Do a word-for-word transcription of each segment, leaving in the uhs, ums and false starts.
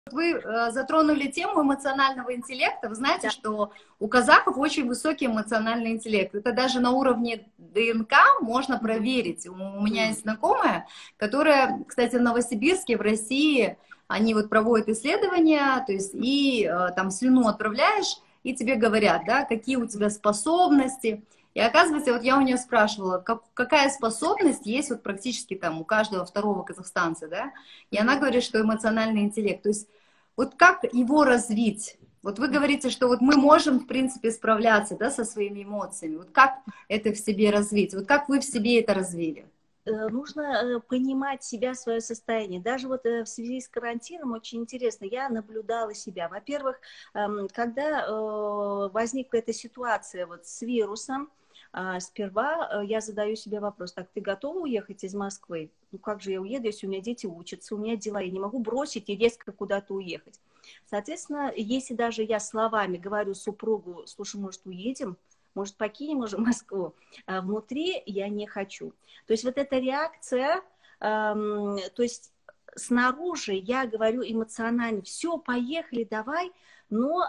Вы э, затронули тему эмоционального интеллекта. Вы знаете, Да. что у казахов очень высокий эмоциональный интеллект. Это даже на уровне ДНК можно проверить. У, у меня есть знакомая, которая, кстати, в Новосибирске, в России, они вот проводят исследования, то есть и э, там слюну отправляешь, и тебе говорят, да, какие у тебя способности. И оказывается, вот я у нее спрашивала, как, какая способность есть вот практически там у каждого второго казахстанца, да, и она говорит, что эмоциональный интеллект. То есть вот как его развить? Вот вы говорите, что вот мы можем, в принципе, справляться, да, со своими эмоциями. Вот как это в себе развить? Вот как вы в себе это развили? Нужно понимать себя, свое состояние. Даже вот в связи с карантином очень интересно, я наблюдала себя. Во-первых, когда возникла эта ситуация вот с вирусом, сперва я задаю себе вопрос: так, ты готова уехать из Москвы? Ну как же я уеду, если у меня дети учатся, у меня дела, я не могу бросить и резко куда-то уехать. Соответственно, если даже я словами говорю супругу: слушай, может, уедем? Может, покинем уже Москву? А внутри я не хочу. То есть вот эта реакция, эм, то есть снаружи я говорю эмоционально: все, поехали, давай, но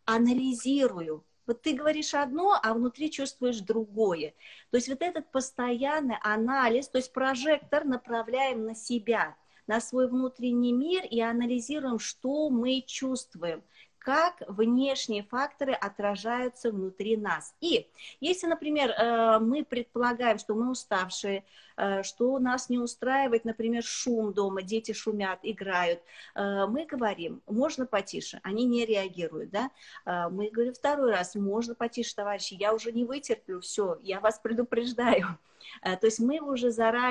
анализирую. Вот ты говоришь одно, а внутри чувствуешь другое. То есть вот этот постоянный анализ, то есть прожектор направляем на себя, на свой внутренний мир и анализируем, что мы чувствуем, как внешние факторы отражаются внутри нас. И если, например, мы предполагаем, что мы уставшие, что нас не устраивает, например, шум дома, дети шумят, играют, мы говорим: можно потише, они не реагируют, да? Мы говорим второй раз: можно потише, товарищи, я уже не вытерплю, все, я вас предупреждаю. То есть мы уже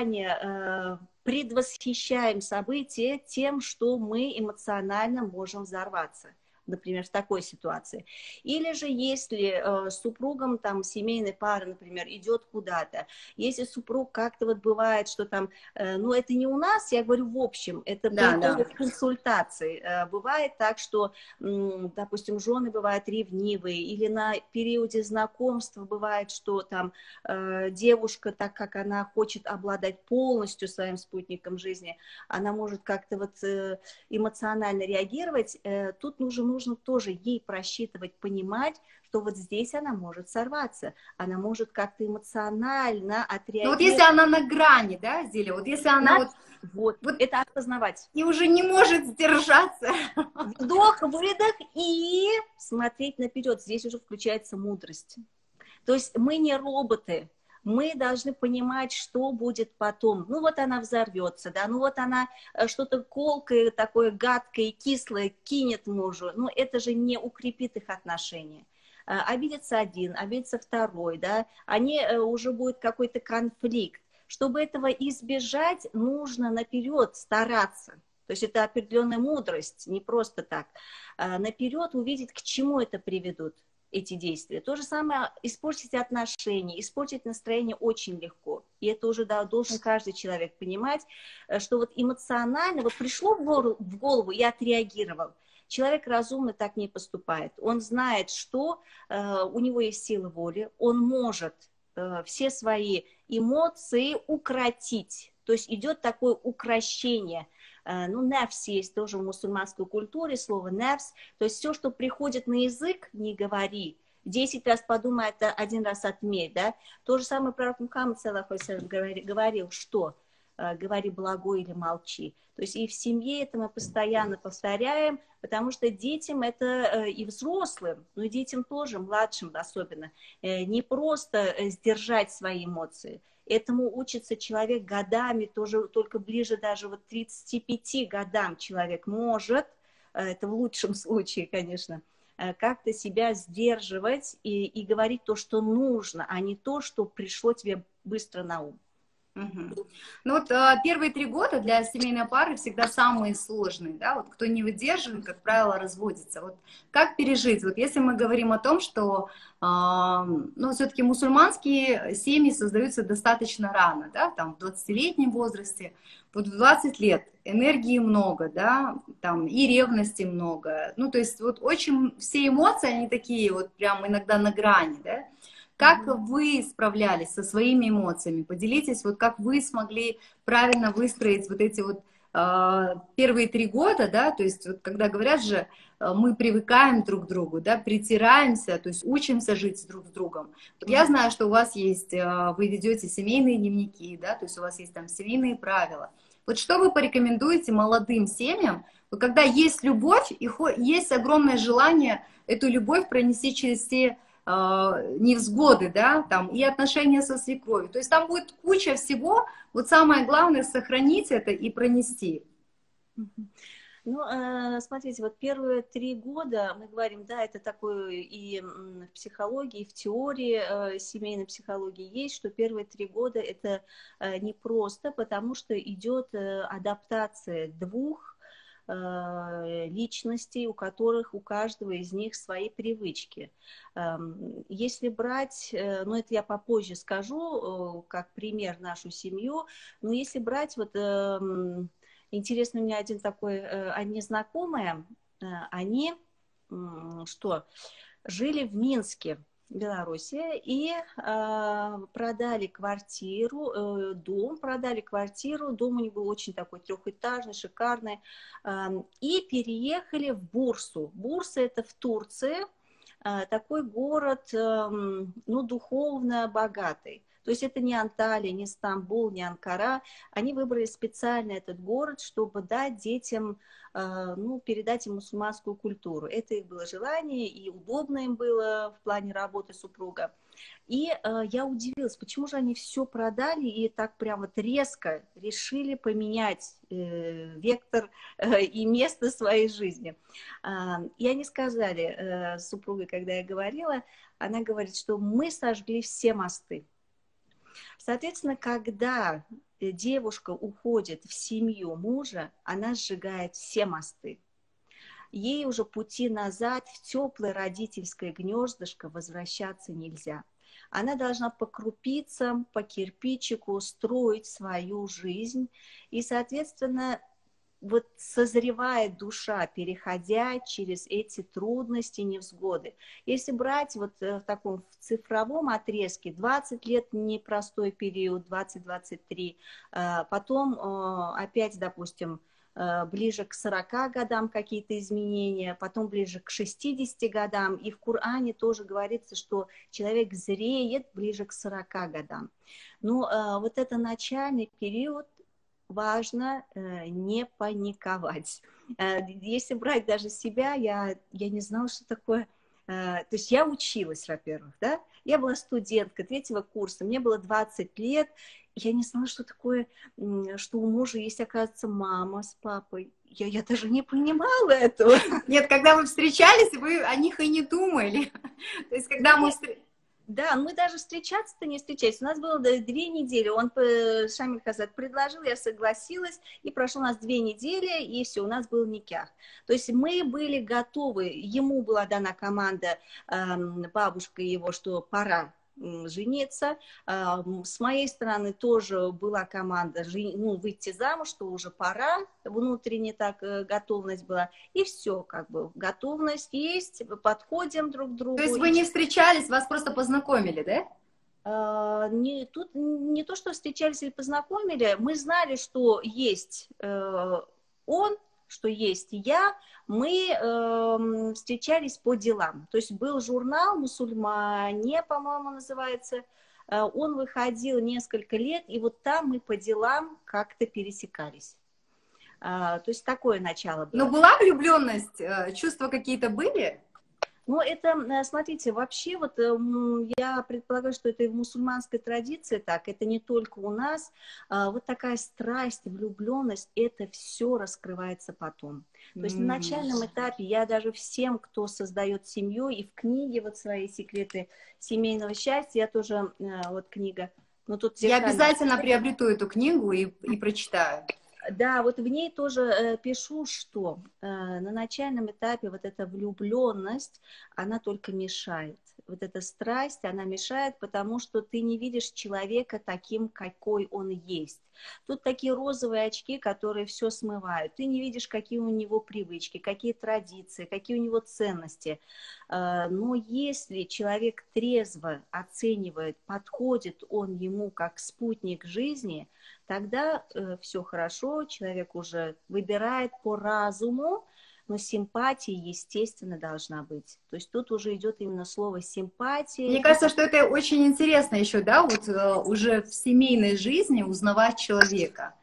заранее предвосхищаем события тем, что мы эмоционально можем взорваться. Например, в такой ситуации. Или же если э, с супругом, там, семейной пары, например, идет куда-то, если супруг как-то вот бывает, что там, э, ну, это не у нас, я говорю в общем, это по Да, итогу да. консультаций. Э, бывает так, что, м, допустим, жены бывают ревнивые, или на периоде знакомства бывает, что там э, девушка, так как она хочет обладать полностью своим спутником жизни, она может как-то вот э, эмоционально реагировать, э, тут нужен нужно тоже ей просчитывать, понимать, что вот здесь она может сорваться, она может как-то эмоционально отреагировать. Ну вот если она на грани, да, Зиля, вот если она на... вот, вот... Вот это осознавать. И уже не может сдержаться. Вдох, выдох и смотреть наперед. Здесь уже включается мудрость. То есть мы не роботы. Мы должны понимать, что будет потом. Ну вот она взорвется, да, ну вот она что-то колкое, такое гадкое, кислое кинет мужу. Ну это же не укрепит их отношения. Обидится один, обидится второй, да, они уже будет какой-то конфликт. Чтобы этого избежать, нужно наперед стараться. То есть это определенная мудрость, не просто так. Наперед увидеть, к чему это приведут, эти действия. То же самое, испортить отношения, испортить настроение очень легко. И это уже, да, должен каждый человек понимать, что вот эмоционально, вот пришло в голову, в голову и отреагировал. Человек разумно так не поступает. Он знает, что э, у него есть сила воли, он может э, все свои эмоции укротить. То есть идет такое укрощение. Ну, нефс есть тоже в мусульманской культуре, слово нефс, то есть все, что приходит на язык, не говори, десять раз подумай, это один раз отметь, да, то же самое пророк Мухаммад саллаллаху алейхи ва саллям говорил, что говори благое или молчи, то есть и в семье это мы постоянно повторяем, потому что детям это и взрослым, но и детям тоже, младшим особенно, не просто сдержать свои эмоции. Этому учится человек годами, тоже только ближе даже вот тридцати пяти годам человек может, это в лучшем случае, конечно, как-то себя сдерживать и, и говорить то, что нужно, а не то, что пришло тебе быстро на ум. Угу. Ну вот первые три года для семейной пары всегда самые сложные, да, вот кто не выдерживает, как правило, разводится. Вот как пережить? Вот если мы говорим о том, что, э, ну, все-таки мусульманские семьи создаются достаточно рано, да, там в двадцатилетнем возрасте, вот в двадцать лет энергии много, да, там и ревности много, ну, то есть вот очень все эмоции, они такие вот прям иногда на грани, да. Как вы справлялись со своими эмоциями? Поделитесь, вот как вы смогли правильно выстроить вот эти вот э, первые три года, да, то есть вот когда говорят же, э, мы привыкаем друг к другу, да, притираемся, то есть учимся жить друг с другом. Вот я знаю, что у вас есть, э, вы ведете семейные дневники, да, то есть у вас есть там семейные правила. Вот что вы порекомендуете молодым семьям, вот когда есть любовь и есть огромное желание эту любовь пронести через все э, невзгоды, да, там, и отношения со свекровью. То есть там будет куча всего, вот самое главное сохранить это и пронести. Ну, э, смотрите, вот первые три года мы говорим, да, это такое и в психологии, и в теории э, семейной психологии есть, что первые три года это э, непросто, потому что идет э, адаптация двух э, личностей, у которых у каждого из них свои привычки. Э, если брать, э, ну, это я попозже скажу, э, как пример нашу семью, но если брать вот... Э, Интересно, у меня один такой, они знакомые, они что, жили в Минске, Белоруссия, и продали квартиру, дом, продали квартиру, дом у них был очень такой трехэтажный, шикарный, и переехали в Бурсу. Бурса — это в Турции, такой город, ну, духовно богатый. То есть это не Анталия, не Стамбул, не Анкара. Они выбрали специально этот город, чтобы дать детям, ну, передать им мусульманскую культуру. Это их было желание, и удобно им было в плане работы супруга. И я удивилась, почему же они все продали и так прям вот резко решили поменять вектор и место своей жизни. И они сказали, с супругой, когда я говорила, она говорит, что мы сожгли все мосты. Соответственно, когда девушка уходит в семью мужа, она сжигает все мосты. Ей уже пути назад в теплое родительское гнездышко возвращаться нельзя. Она должна по крупицам, по кирпичику строить свою жизнь. И, соответственно, вот созревает душа, переходя через эти трудности, невзгоды. Если брать вот в таком в цифровом отрезке, двадцать лет непростой период, двадцать-двадцать три, потом опять, допустим, ближе к сорока годам какие-то изменения, потом ближе к шестидесяти годам, и в Коране тоже говорится, что человек зреет ближе к сорока годам. Но вот это начальный период, важно э, не паниковать. Э, если брать даже себя, я, я не знала, что такое... Э, то есть я училась, во-первых, да? Я была студентка третьего курса, мне было двадцать лет, я не знала, что такое, что у мужа есть, оказывается, мама с папой. Я, я даже не понимала этого. Нет, когда вы встречались, вы о них и не думали. То есть когда мы... Да, мы даже встречаться-то не встречались. У нас было две недели. Он, Шамиль Хазат, предложил, я согласилась, и прошло у нас две недели, и все, у нас был никях. То есть мы были готовы, ему была дана команда э, бабушкой его, что пора жениться. С моей стороны тоже была команда, ну, выйти замуж, что уже пора, внутренне так готовность была. И все, как бы, готовность есть, подходим друг к другу. То есть вы не встречались, вас просто познакомили, да? Не, тут не то, что встречались или познакомили, мы знали, что есть он, что есть я, мы э, встречались по делам. То есть был журнал «Мусульмане», по-моему, называется. Э, он выходил несколько лет, и вот там мы по делам как-то пересекались. Э, то есть такое начало было. Но была влюбленность? Чувства какие-то были? Ну, это, смотрите, вообще вот я предполагаю, что это и в мусульманской традиции так, это не только у нас. Вот такая страсть, влюбленность, это все раскрывается потом. То есть mm-hmm. на начальном этапе я даже всем, кто создает семью, и в книге вот свои секреты семейного счастья, я тоже, вот книга. Но тут я обязательно приобрету эту книгу и, и прочитаю. Да, вот в ней тоже э, пишу, что э, на начальном этапе вот эта влюбленность, она только мешает. вот эта страсть, она мешает, потому что ты не видишь человека таким, какой он есть. Тут такие розовые очки, которые все смывают. Ты не видишь, какие у него привычки, какие традиции, какие у него ценности. Но если человек трезво оценивает, подходит он ему как спутник жизни, тогда все хорошо, человек уже выбирает по разуму, но симпатия, естественно, должна быть. То есть тут уже идет именно слово симпатия. Мне кажется, что это очень интересно еще, да, вот э, уже в семейной жизни узнавать человека.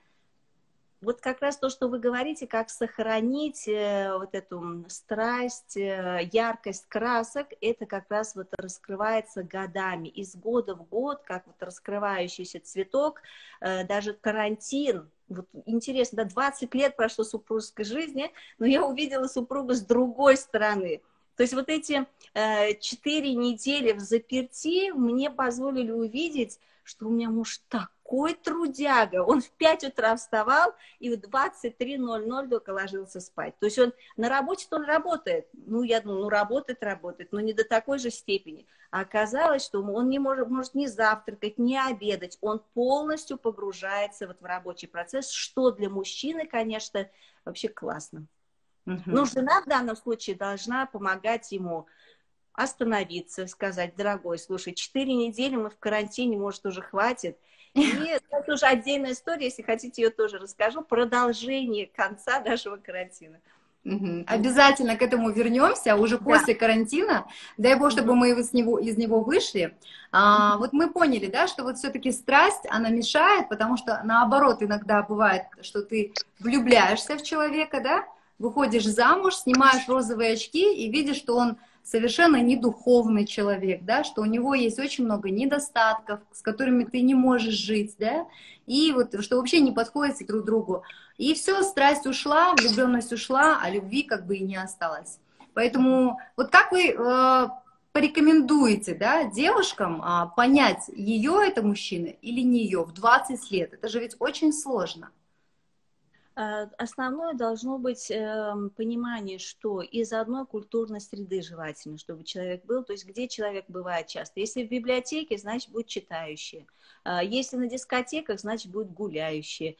Вот как раз то, что вы говорите, как сохранить э, вот эту страсть, э, яркость красок, это как раз вот раскрывается годами, из года в год, как вот раскрывающийся цветок, э, даже карантин. Вот интересно, да, двадцать лет прошло супружеской жизни, но я увидела супруга с другой стороны. То есть вот эти четыре э, недели в заперти мне позволили увидеть, что у меня муж такой трудяга. Он в пять утра вставал и в двадцать три ноль ноль только ложился спать. То есть он на работе-то он работает. Ну, я думаю, ну, работает, работает, но не до такой же степени. А оказалось, что он не может, может ни завтракать, ни обедать. Он полностью погружается вот в рабочий процесс, что для мужчины, конечно, вообще классно. Uh-huh. Но жена в данном случае должна помогать ему остановиться, сказать: дорогой, слушай, четыре недели мы в карантине, может, уже хватит. И это уже отдельная история, если хотите, ее тоже расскажу. Продолжение конца нашего карантина. Угу. Обязательно к этому вернемся уже да. после карантина. Дай Бог, чтобы угу. мы из него, из него вышли. А, вот мы поняли, да, что вот все-таки страсть, она мешает, потому что наоборот иногда бывает, что ты влюбляешься в человека, да, выходишь замуж, снимаешь розовые очки и видишь, что он совершенно не духовный человек, да, что у него есть очень много недостатков, с которыми ты не можешь жить, да, и вот что вообще не подходите друг другу. И все, страсть ушла, влюбленность ушла, а любви как бы и не осталось. Поэтому вот как вы э, порекомендуете, да, девушкам э, понять, ее это мужчина или не ее в двадцать лет? Это же ведь очень сложно. Основное должно быть э, понимание, что из одной культурной среды желательно, чтобы человек был, то есть где человек бывает часто. Если в библиотеке, значит, будет читающие. Если на дискотеках, значит, будет гуляющие.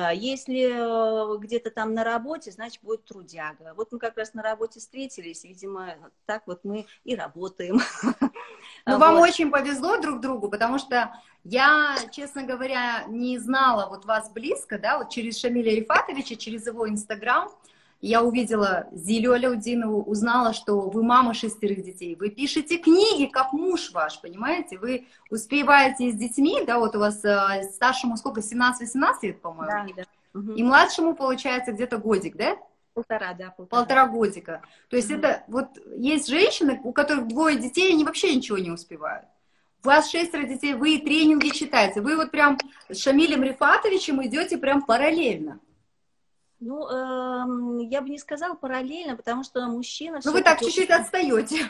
Если где-то там на работе, значит, будет трудяга. Вот мы как раз на работе встретились, видимо, так вот мы и работаем. Ну, вот. Вам очень повезло друг другу, потому что я, честно говоря, не знала вот вас близко, да, вот через Шамиля Рифатовича, через его Инстаграм, я увидела Зилю Аляутдинову, узнала, что вы мама шестерых детей, вы пишете книги, как муж ваш, понимаете, вы успеваете с детьми, да, вот у вас э, старшему сколько, семнадцать-восемнадцать лет, по-моему, да, да. Угу. И младшему, получается, где-то годик, да? Полтора, да, полтора. Полтора годика. То есть угу. это, вот есть женщины, у которых двое детей, они вообще ничего не успевают. У вас шестеро детей, вы тренинги читаете, вы вот прям с Шамилем Рифатовичем идете прям параллельно. Ну, э, я бы не сказала параллельно, потому что мужчина... Ну, вы так чуть-чуть отстаете.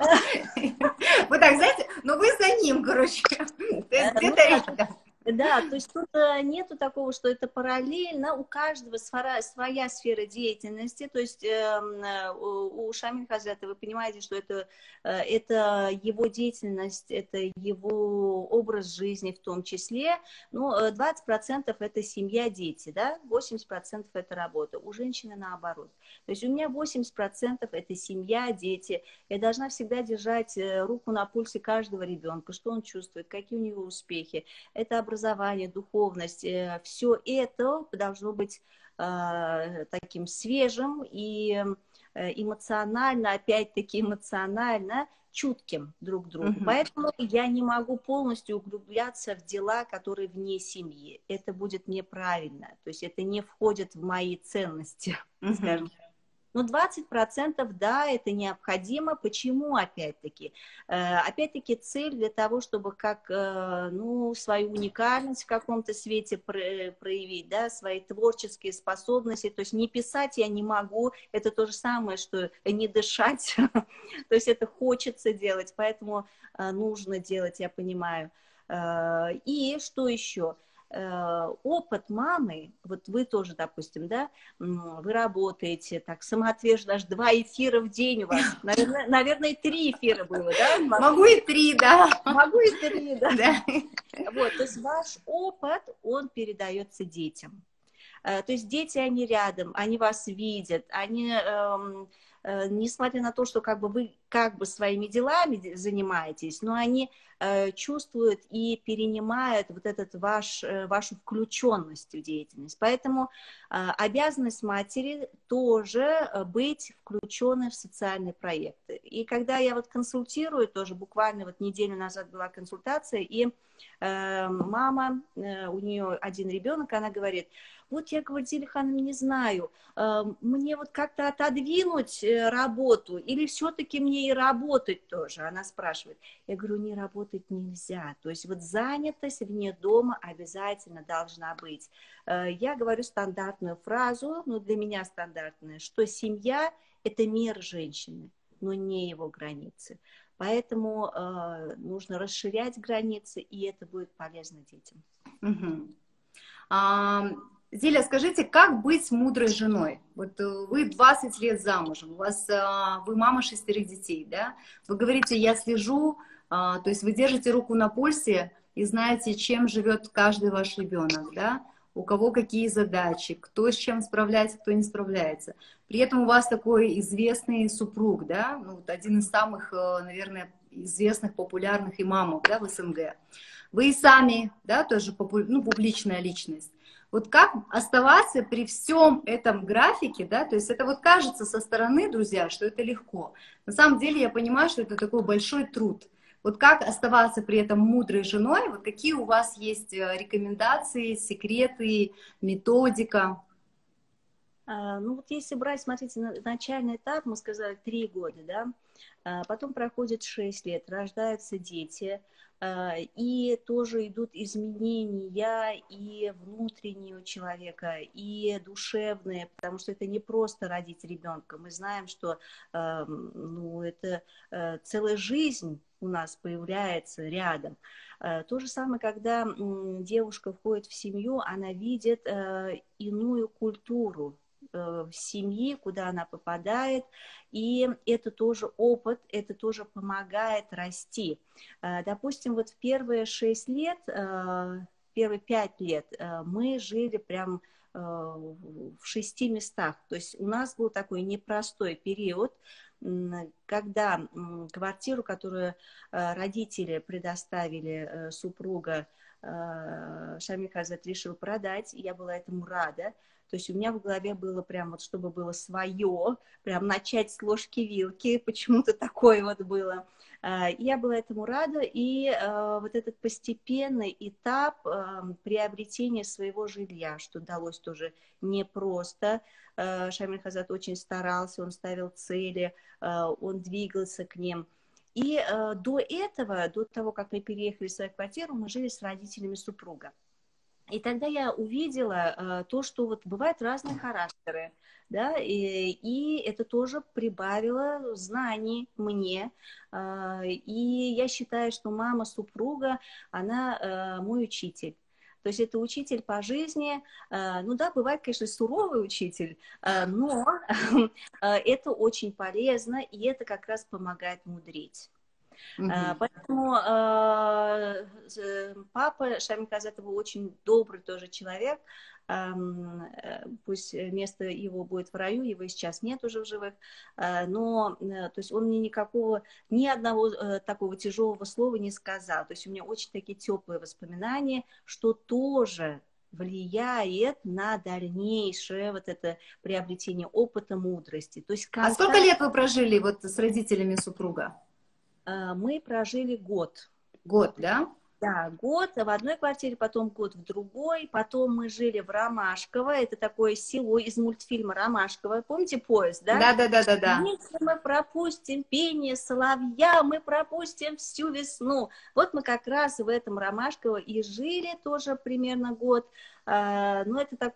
Вы так, знаете, но вы за ним, короче. Где-то рядом. Да, то есть тут нету такого, что это параллельно, у каждого своя, своя сфера деятельности, то есть э, у Шамиля Хазрата, вы понимаете, что это, это его деятельность, это его образ жизни в том числе, ну, двадцать процентов это семья, дети, да, восемьдесят процентов это работа, у женщины наоборот. То есть у меня восемьдесят процентов это семья, дети, я должна всегда держать руку на пульсе каждого ребенка, что он чувствует, какие у него успехи, это образование, духовность, все это должно быть э, таким свежим и эмоционально, опять-таки эмоционально чутким друг к другу. Uh-huh. Поэтому я не могу полностью углубляться в дела, которые вне семьи. Это будет неправильно. То есть это не входит в мои ценности, uh-huh. скажем так. Но двадцать процентов, да, это необходимо. Почему, опять-таки? Опять-таки цель для того, чтобы как, ну, свою уникальность в каком-то свете проявить, да, свои творческие способности. То есть не писать я не могу, это то же самое, что не дышать. То есть это хочется делать, поэтому нужно делать, я понимаю. И что еще? опыт мамы, вот вы тоже, допустим, да, вы работаете, так, самоотверженно, аж два эфира в день у вас, наверное, наверное, три эфира было, да? Могу и три, да. Могу и три, да. Да. Вот, то есть ваш опыт, он передается детям. То есть дети, они рядом, они вас видят, они, эм, э, несмотря на то, что как бы вы как бы своими делами занимаетесь, но они э, чувствуют и перенимают вот этот ваш, э, вашу включенность в деятельность. Поэтому э, обязанность матери тоже быть включенной в социальные проекты. И когда я вот консультирую, тоже буквально вот неделю назад была консультация, и э, мама, э, у нее один ребенок, она говорит: вот я, говорит, Зиля Хановна, не знаю, мне вот как-то отодвинуть работу или все-таки мне и работать тоже? Она спрашивает. Я говорю, не работать нельзя. То есть вот занятость вне дома обязательно должна быть. Я говорю стандартную фразу, ну для меня стандартная, что семья – это мир женщины, но не его границы. Поэтому э, нужно расширять границы, и это будет полезно детям. Угу. А... Зиля, скажите, как быть мудрой женой? Вот вы двадцать лет замужем, у вас, вы мама шестерых детей, да? Вы говорите, я слежу, то есть вы держите руку на пульсе и знаете, чем живет каждый ваш ребенок, да? У кого какие задачи, кто с чем справляется, кто не справляется. При этом у вас такой известный супруг, да? Ну, вот один из самых, наверное, известных, популярных имамов, да, в СНГ. Вы и сами, да, тоже попу- ну, публичная личность. Вот как оставаться при всем этом графике, да, то есть это вот кажется со стороны, друзья, что это легко. На самом деле я понимаю, что это такой большой труд. Вот как оставаться при этом мудрой женой, вот какие у вас есть рекомендации, секреты, методика? А, ну вот если брать, смотрите, начальный этап, мы сказали три года, да, а потом проходит шесть лет, рождаются дети, и тоже идут изменения и внутренние у человека, и душевные, потому что это не просто родить ребенка. Мы знаем, что ну, это целая жизнь у нас появляется рядом. То же самое, когда девушка входит в семью, она видит иную культуру семьи, куда она попадает, и это тоже опыт, это тоже помогает расти. Допустим, вот в первые шесть лет, первые пять лет мы жили прям в шести местах, то есть у нас был такой непростой период, когда квартиру, которую родители предоставили супруга, Шамиль Хазрат решил продать, и я была этому рада. То есть у меня в голове было прям вот, чтобы было свое, прям начать с ложки-вилки, почему-то такое вот было. Я была этому рада, и вот этот постепенный этап приобретения своего жилья, что далось тоже непросто. Шамиль Хазрат очень старался, он ставил цели, он двигался к ним. И до этого, до того, как мы переехали в свою квартиру, мы жили с родителями супруга. И тогда я увидела э, то, что вот бывают разные характеры, да, и, и это тоже прибавило знаний мне. Э, и я считаю, что мама супруга, она э, мой учитель. То есть это учитель по жизни. Э, ну да, бывает, конечно, суровый учитель, э, но э, это очень полезно, и это как раз помогает мудреть. Uh-huh. Поэтому э, папа Шамиль Хазрат был очень добрый тоже человек, э, пусть место его будет в раю, его сейчас нет уже в живых, э, но э, то есть он мне никакого, ни одного э, такого тяжелого слова не сказал, то есть у меня очень такие теплые воспоминания, что тоже влияет на дальнейшее вот это приобретение опыта, мудрости. То есть контакт... А сколько лет вы прожили вот с родителями супруга? Мы прожили год. Год, да? Да, год в одной квартире, потом год в другой, потом мы жили в Ромашково, это такое село из мультфильма Ромашково, помните поезд, да? Да, да, да, да, да. Если мы пропустим пение соловья, мы пропустим всю весну. Вот мы как раз в этом Ромашково и жили тоже примерно год, но это такой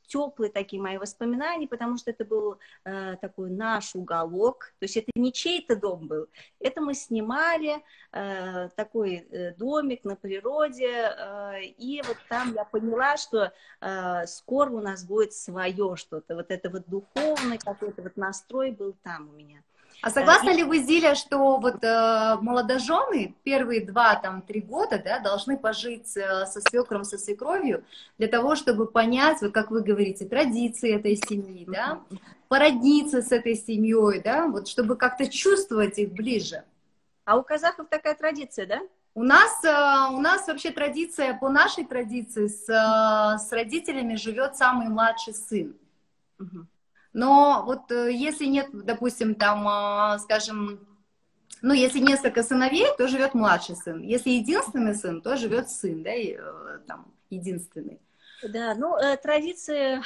теплые такие мои воспоминания, потому что это был э, такой наш уголок, то есть это не чей-то дом был, это мы снимали э, такой э, домик на природе, э, и вот там я поняла, что э, скоро у нас будет свое что-то, вот это вот духовный какой-то вот настрой был там у меня. А согласны ли вы, Зиля, что вот э, молодожены первые два-три года, да, должны пожить э, со свекром, со свекровью для того, чтобы понять, вот как вы говорите, традиции этой семьи, да, породниться с этой семьей, да, вот чтобы как-то чувствовать их ближе? А у казахов такая традиция, да? У нас, э, у нас вообще традиция, по нашей традиции, с, э, с родителями живет самый младший сын. Угу. Но вот если нет, допустим, там, скажем, ну, если несколько сыновей, то живет младший сын. Если единственный сын, то живет сын, да, и, там, единственный. Да, ну, э, традиции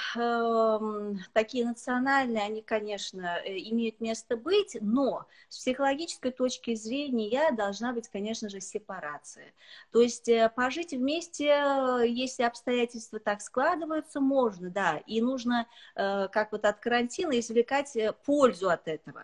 э, такие национальные, они, конечно, э, имеют место быть, но с психологической точки зрения должна быть, конечно же, сепарация. То есть э, пожить вместе, э, если обстоятельства так складываются, можно, да, и нужно, э, как вот от карантина, извлекать пользу от этого.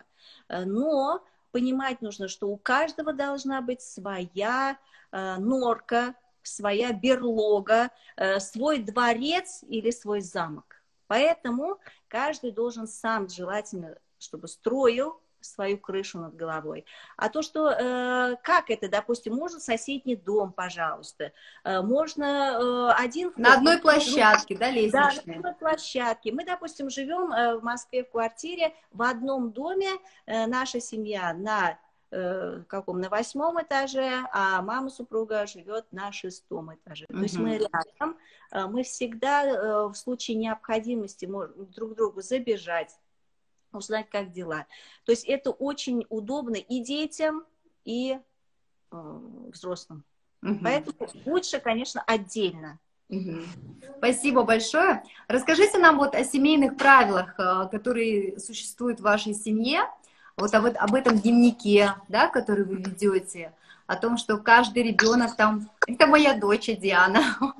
Но понимать нужно, что у каждого должна быть своя э, норка, своя берлога, свой дворец или свой замок. Поэтому каждый должен сам желательно, чтобы строил свою крышу над головой. А то, что, э, как это, допустим, можно соседний дом, пожалуйста, э, можно э, один... На вход, одной площадке, ну, да, лестничной? Да, на одной площадке. Мы, допустим, живем э, в Москве в квартире, в одном доме, э, наша семья на в каком, на восьмом этаже, а мама супруга живет на шестом этаже. Mm-hmm. То есть мы рядом, мы всегда в случае необходимости можем друг к другу забежать, узнать, как дела. То есть это очень удобно и детям, и э, взрослым. Mm-hmm. Поэтому лучше, конечно, отдельно. Mm-hmm. Спасибо большое. Расскажите нам вот о семейных правилах, которые существуют в вашей семье. Вот об, об этом дневнике, да, который вы ведете, о том, что каждый ребенок там... Это моя дочь Диана.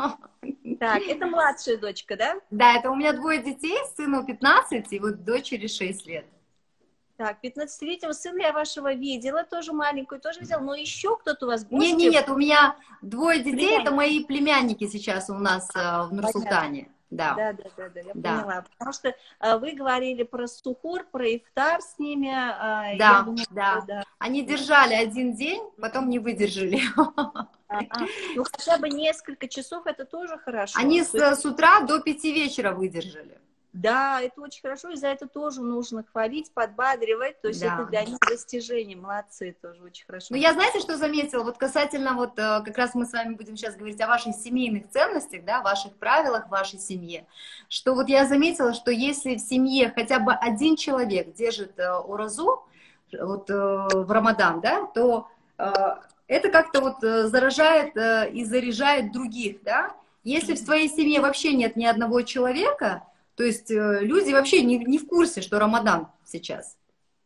Так, это младшая дочка, да? Да, это у меня двое детей, сыну пятнадцать, и вот дочери шесть лет. Так, пятнадцатилетнего сына я вашего видела, тоже маленькую, тоже видела, но еще кто-то у вас... Нет, нет, нет, у меня двое детей, племянники. Это мои племянники сейчас у нас а, в Нур-Султане. Да. Да, да, да, да, я да. поняла. Потому что а, вы говорили про сухур, про ифтар с ними. А, да, думаю, да, да. Они держали один день, потом не выдержали. А-а. Ну, хотя бы несколько часов, это тоже хорошо. Они с, есть... с утра до пяти вечера выдержали. Да, это очень хорошо, и за это тоже нужно хвалить, подбадривать, то есть да. Это для них достижение, молодцы, тоже очень хорошо. Ну, я, знаете, что заметила, вот касательно, вот как раз мы с вами будем сейчас говорить о ваших семейных ценностях, да, ваших правилах в вашей семье, что вот я заметила, что если в семье хотя бы один человек держит уразу, вот в Рамадан, да, то это как-то вот заражает и заряжает других, да. Если в своей семье вообще нет ни одного человека, то есть люди вообще не, не в курсе, что Рамадан сейчас.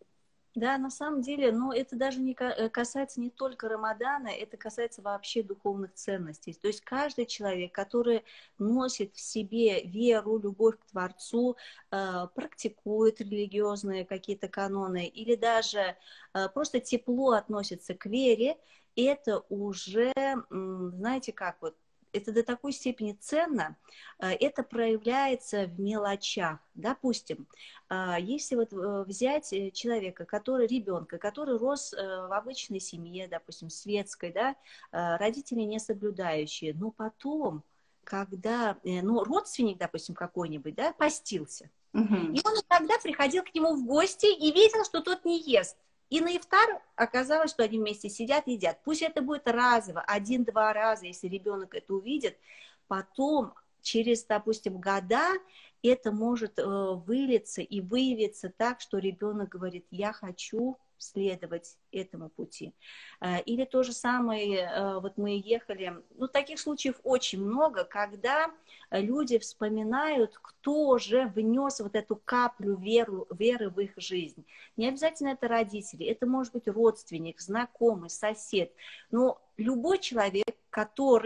Да, на самом деле, но это даже не касается не только Рамадана, это касается вообще духовных ценностей. То есть каждый человек, который носит в себе веру, любовь к Творцу, практикует религиозные какие-то каноны или даже просто тепло относится к вере, это уже, знаете как, вот, это до такой степени ценно, это проявляется в мелочах. Допустим, если вот взять человека, который, ребенка, который рос в обычной семье, допустим, светской, да, родители не соблюдающие, но потом, когда, ну, родственник, допустим, какой-нибудь, да, постился, угу. И он иногда приходил к нему в гости и видел, что тот не ест. И на ифтар оказалось, что они вместе сидят и едят. Пусть это будет разово, один-два раза, если ребенок это увидит. Потом, через, допустим, года, это может э, вылиться и выявиться так, что ребенок говорит, я хочу следовать этому пути. Или то же самое, вот мы ехали, ну, таких случаев очень много, когда люди вспоминают, кто же внес вот эту каплю веру, веры в их жизнь. Не обязательно это родители, это может быть родственник, знакомый, сосед, но любой человек, который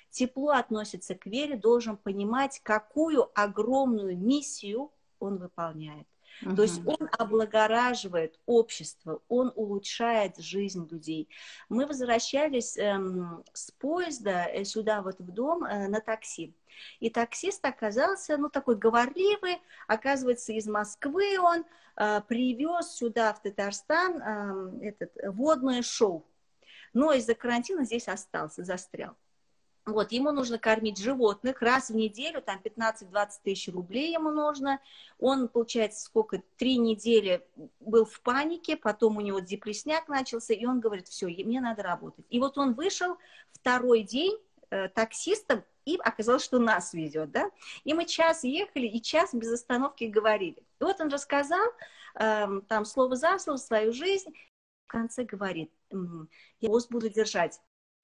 тепло относится к вере, должен понимать, какую огромную миссию он выполняет. Uh-huh. То есть он облагораживает общество, он улучшает жизнь людей. Мы возвращались эм, с поезда сюда вот в дом э, на такси. И таксист оказался, ну, такой говорливый, оказывается, из Москвы он э, привез сюда, в Татарстан, э, этот, водное шоу. Но из-за карантина здесь остался, застрял. Вот, ему нужно кормить животных раз в неделю, там пятнадцать-двадцать тысяч рублей ему нужно. Он, получается, сколько, три недели был в панике, потом у него депрессняк начался, и он говорит, все, мне надо работать. И вот он вышел второй день э, таксистом, и оказалось, что нас везет, да. И мы час ехали, и час без остановки говорили. И вот он рассказал, э, там, слово за слово, свою жизнь, в конце говорит, я пост буду держать.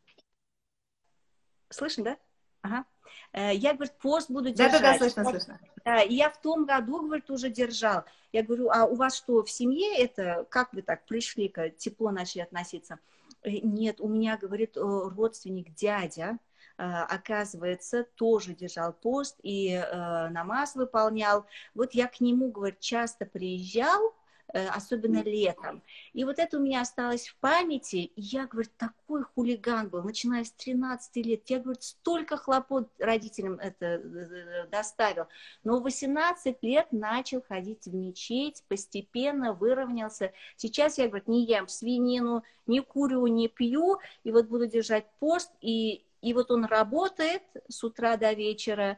Слышно, да? Ага. Я, говорит, пост буду держать. Да-да-да, слышно, слышно. Да, и я в том году, говорит, уже держал. Я говорю, а у вас что, в семье это, как вы так пришли, тепло начали относиться? Нет, у меня, говорит, родственник, дядя, оказывается, тоже держал пост и намаз выполнял. Вот я к нему, говорит, часто приезжал, особенно летом. И вот это у меня осталось в памяти. И я, говорю, такой хулиган был, начиная с тринадцати лет. Я, говорю, столько хлопот родителям это доставил. Но в восемнадцать лет начал ходить в мечеть, постепенно выровнялся. Сейчас я, говорю, не ем свинину, не курю, не пью, и вот буду держать пост. И, и вот он работает с утра до вечера,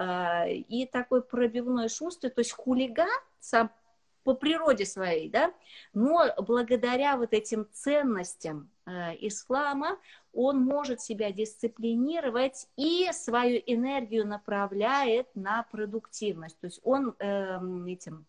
и такой пробивной, шустрый, то есть хулиган сам по природе своей, да, но благодаря вот этим ценностям э, ислама он может себя дисциплинировать и свою энергию направляет на продуктивность. То есть он э, этим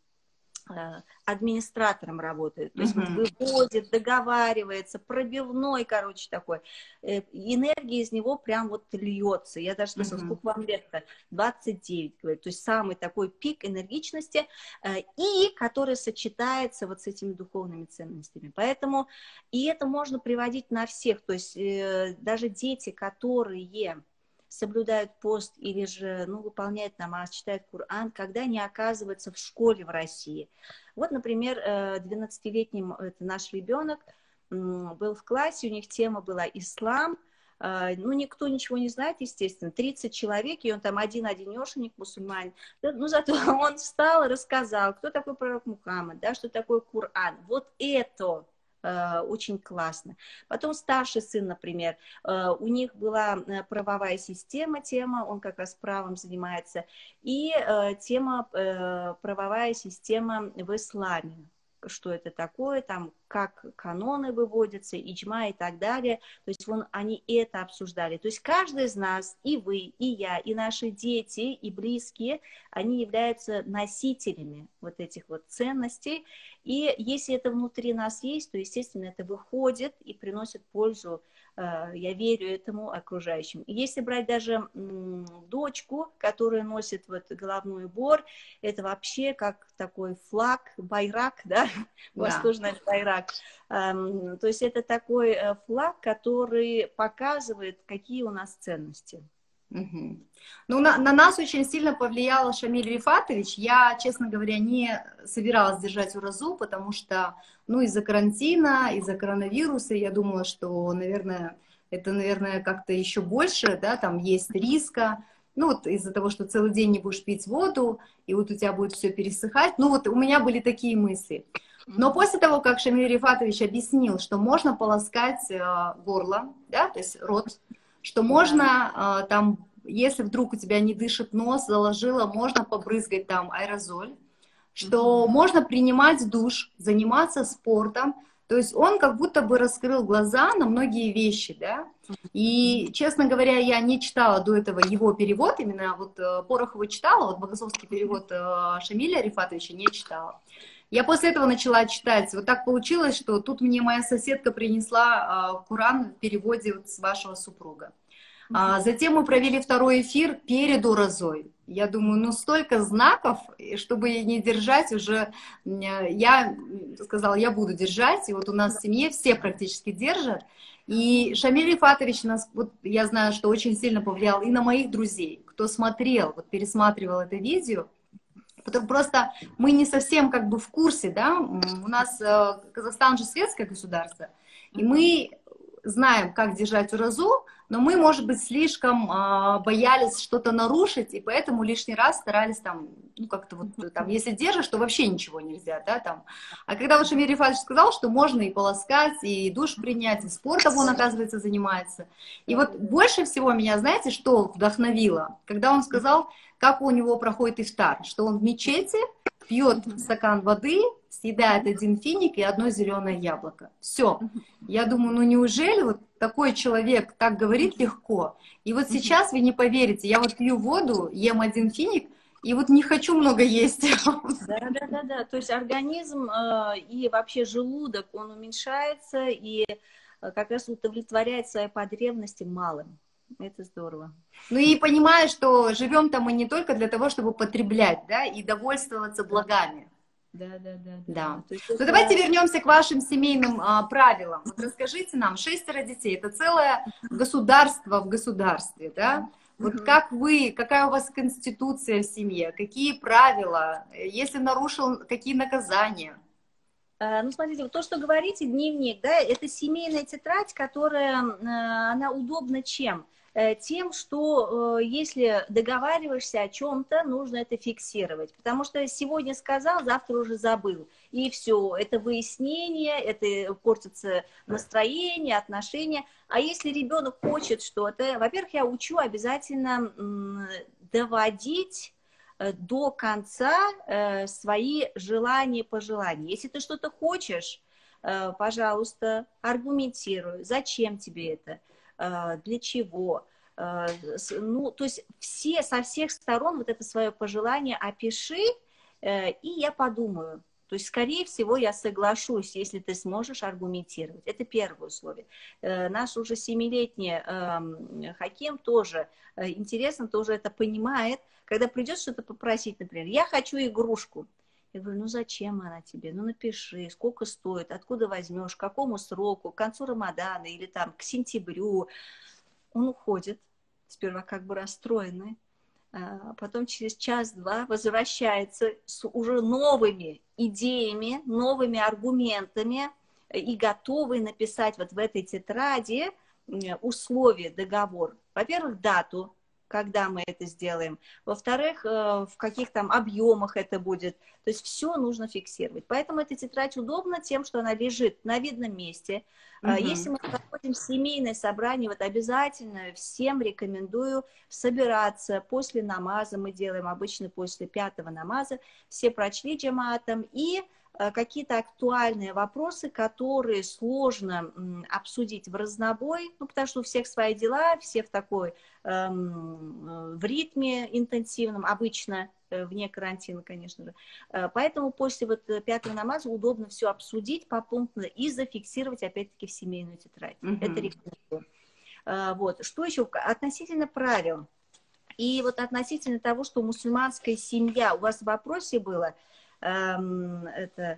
э, администратором работает, то есть uh-huh. вот выводит, договаривается, пробивной, короче, такой. Э, энергия из него прям вот льется. Я даже спросила, uh-huh. сколько вам лет-то? двадцать девять, говорит. То есть самый такой пик энергичности, э, и который сочетается вот с этими духовными ценностями. Поэтому, и это можно приводить на всех, то есть э, даже дети, которые соблюдают пост или же, ну, выполняют намаз, читают Коран, когда они оказываются в школе в России. Вот, например, двенадцатилетний это наш ребенок был в классе, у них тема была «Ислам». Ну, никто ничего не знает, естественно. тридцать человек, и он там один-одинешенек, мусульманин. Ну, зато он встал и рассказал, кто такой пророк Мухаммад, да, что такое Коран. Вот это очень классно. Потом старший сын, например, у них была правовая система, тема, он как раз правом занимается, и тема правовая система в исламе. Что это такое, там, как каноны выводятся, иджма и так далее. То есть вон, они это обсуждали. То есть каждый из нас, и вы, и я, и наши дети, и близкие, они являются носителями вот этих вот ценностей. И если это внутри нас есть, то, естественно, это выходит и приносит пользу, я верю этому, окружающим. И если брать даже м, дочку, которая носит вот головной убор, это вообще как такой флаг, байрак, да, восторженный да. байрак. Эм, то есть это такой флаг, который показывает, какие у нас ценности. Угу. Ну, на, на нас очень сильно повлиял Шамиль Рифатович. Я, честно говоря, не собиралась держать уразу, потому что, ну, из-за карантина, из-за коронавируса, я думала, что, наверное, это, наверное, как-то еще больше, да, там есть риска. Ну, вот из-за того, что целый день не будешь пить воду, и вот у тебя будет все пересыхать. Ну, вот у меня были такие мысли. Но после того, как Шамиль Рифатович объяснил, что можно полоскать э, горло, да, то есть рот, что можно э, там, если вдруг у тебя не дышит нос, заложило, можно побрызгать там аэрозоль, что mm-hmm. можно принимать душ, заниматься спортом. То есть он как будто бы раскрыл глаза на многие вещи, да. И, честно говоря, я не читала до этого его перевод, именно вот э, Порохова читала, вот богословский перевод э, Шамиля Рифатовича не читала. Я после этого начала читать. Вот так получилось, что тут мне моя соседка принесла э, Коран в переводе вот с вашего супруга. Mm-hmm. а, затем мы провели второй эфир перед уразой. Я думаю, ну столько знаков, и чтобы не держать уже, я сказала, я буду держать, и вот у нас в семье все практически держат. И Шамиль Рифатович нас, вот я знаю, что очень сильно повлиял и на моих друзей, кто смотрел, вот пересматривал это видео, потому просто мы не совсем как бы в курсе, да, у нас э, Казахстан же светское государство, и мы знаем, как держать уразу, но мы, может быть, слишком э, боялись что-то нарушить, и поэтому лишний раз старались там, ну, как-то вот, там, если держишь, то вообще ничего нельзя, да, там. А когда вот Шамиль Рифатович сказал, что можно и полоскать, и душ принять, и спортом он, оказывается, занимается. И вот больше всего меня, знаете, что вдохновило? Когда он сказал, как у него проходит ифтар, что он в мечети пьет стакан воды, съедает один финик и одно зеленое яблоко. Все. Я думаю, ну неужели вот такой человек так говорит легко? И вот сейчас вы не поверите, я вот пью воду, ем один финик, и вот не хочу много есть. Да, да, да, да. То есть организм э, и вообще желудок, он уменьшается и э, как раз удовлетворяет свои потребности малым. Это здорово. Ну и понимаю, что живем-то мы не только для того, чтобы потреблять, да, и довольствоваться благами. Да, да, да. Да. да. То есть ну это... давайте вернемся к вашим семейным а, правилам. Вот расскажите нам, шестеро детей, это целое государство в государстве, да? Вот как вы, какая у вас конституция в семье, какие правила, если нарушил, какие наказания? Ну, смотрите, вот то, что говорите, дневник, да, это семейная тетрадь, которая, она удобна чем? Тем, что если договариваешься о чем-то, нужно это фиксировать. Потому что сегодня сказал, завтра уже забыл. И все, это выяснение, это портится настроение, отношения. А если ребенок хочет что-то, во-первых, я учу обязательно доводить до конца э, свои желания, пожелания. Если ты что-то хочешь, э, пожалуйста, аргументируй, зачем тебе это, э, для чего. Э, с, ну, то есть все, со всех сторон вот это свое пожелание опиши, э, и я подумаю. То есть, скорее всего, я соглашусь, если ты сможешь аргументировать. Это первое условие. Э, наш уже семилетний э, Хаким тоже, э, интересно, тоже это понимает. Когда придет что-то попросить, например, я хочу игрушку. Я говорю, ну зачем она тебе? Ну напиши, сколько стоит, откуда возьмешь, к какому сроку, к концу Рамадана или там к сентябрю. Он уходит, сперва как бы расстроенный, а потом через час-два возвращается с уже новыми идеями, новыми аргументами и готовый написать вот в этой тетради условия, договор. Во-первых, дату, когда мы это сделаем. Во-вторых, в каких там объемах это будет. То есть все нужно фиксировать. Поэтому эта тетрадь удобна тем, что она лежит на видном месте. Mm-hmm. Если мы проводим семейное собрание, вот обязательно всем рекомендую собираться после намаза. Мы делаем обычно после пятого намаза. Все прочли джамаатом и какие-то актуальные вопросы, которые сложно обсудить в разнобой, ну, потому что у всех свои дела, все в такой, эм, в ритме интенсивном, обычно, вне карантина, конечно же. Поэтому после вот пятого намаза удобно все обсудить попунктно и зафиксировать, опять-таки, в семейную тетрадь. Mm-hmm. Это рекомендую. Вот. Что еще? Относительно правил. И вот относительно того, что мусульманская семья, у вас в вопросе было, это,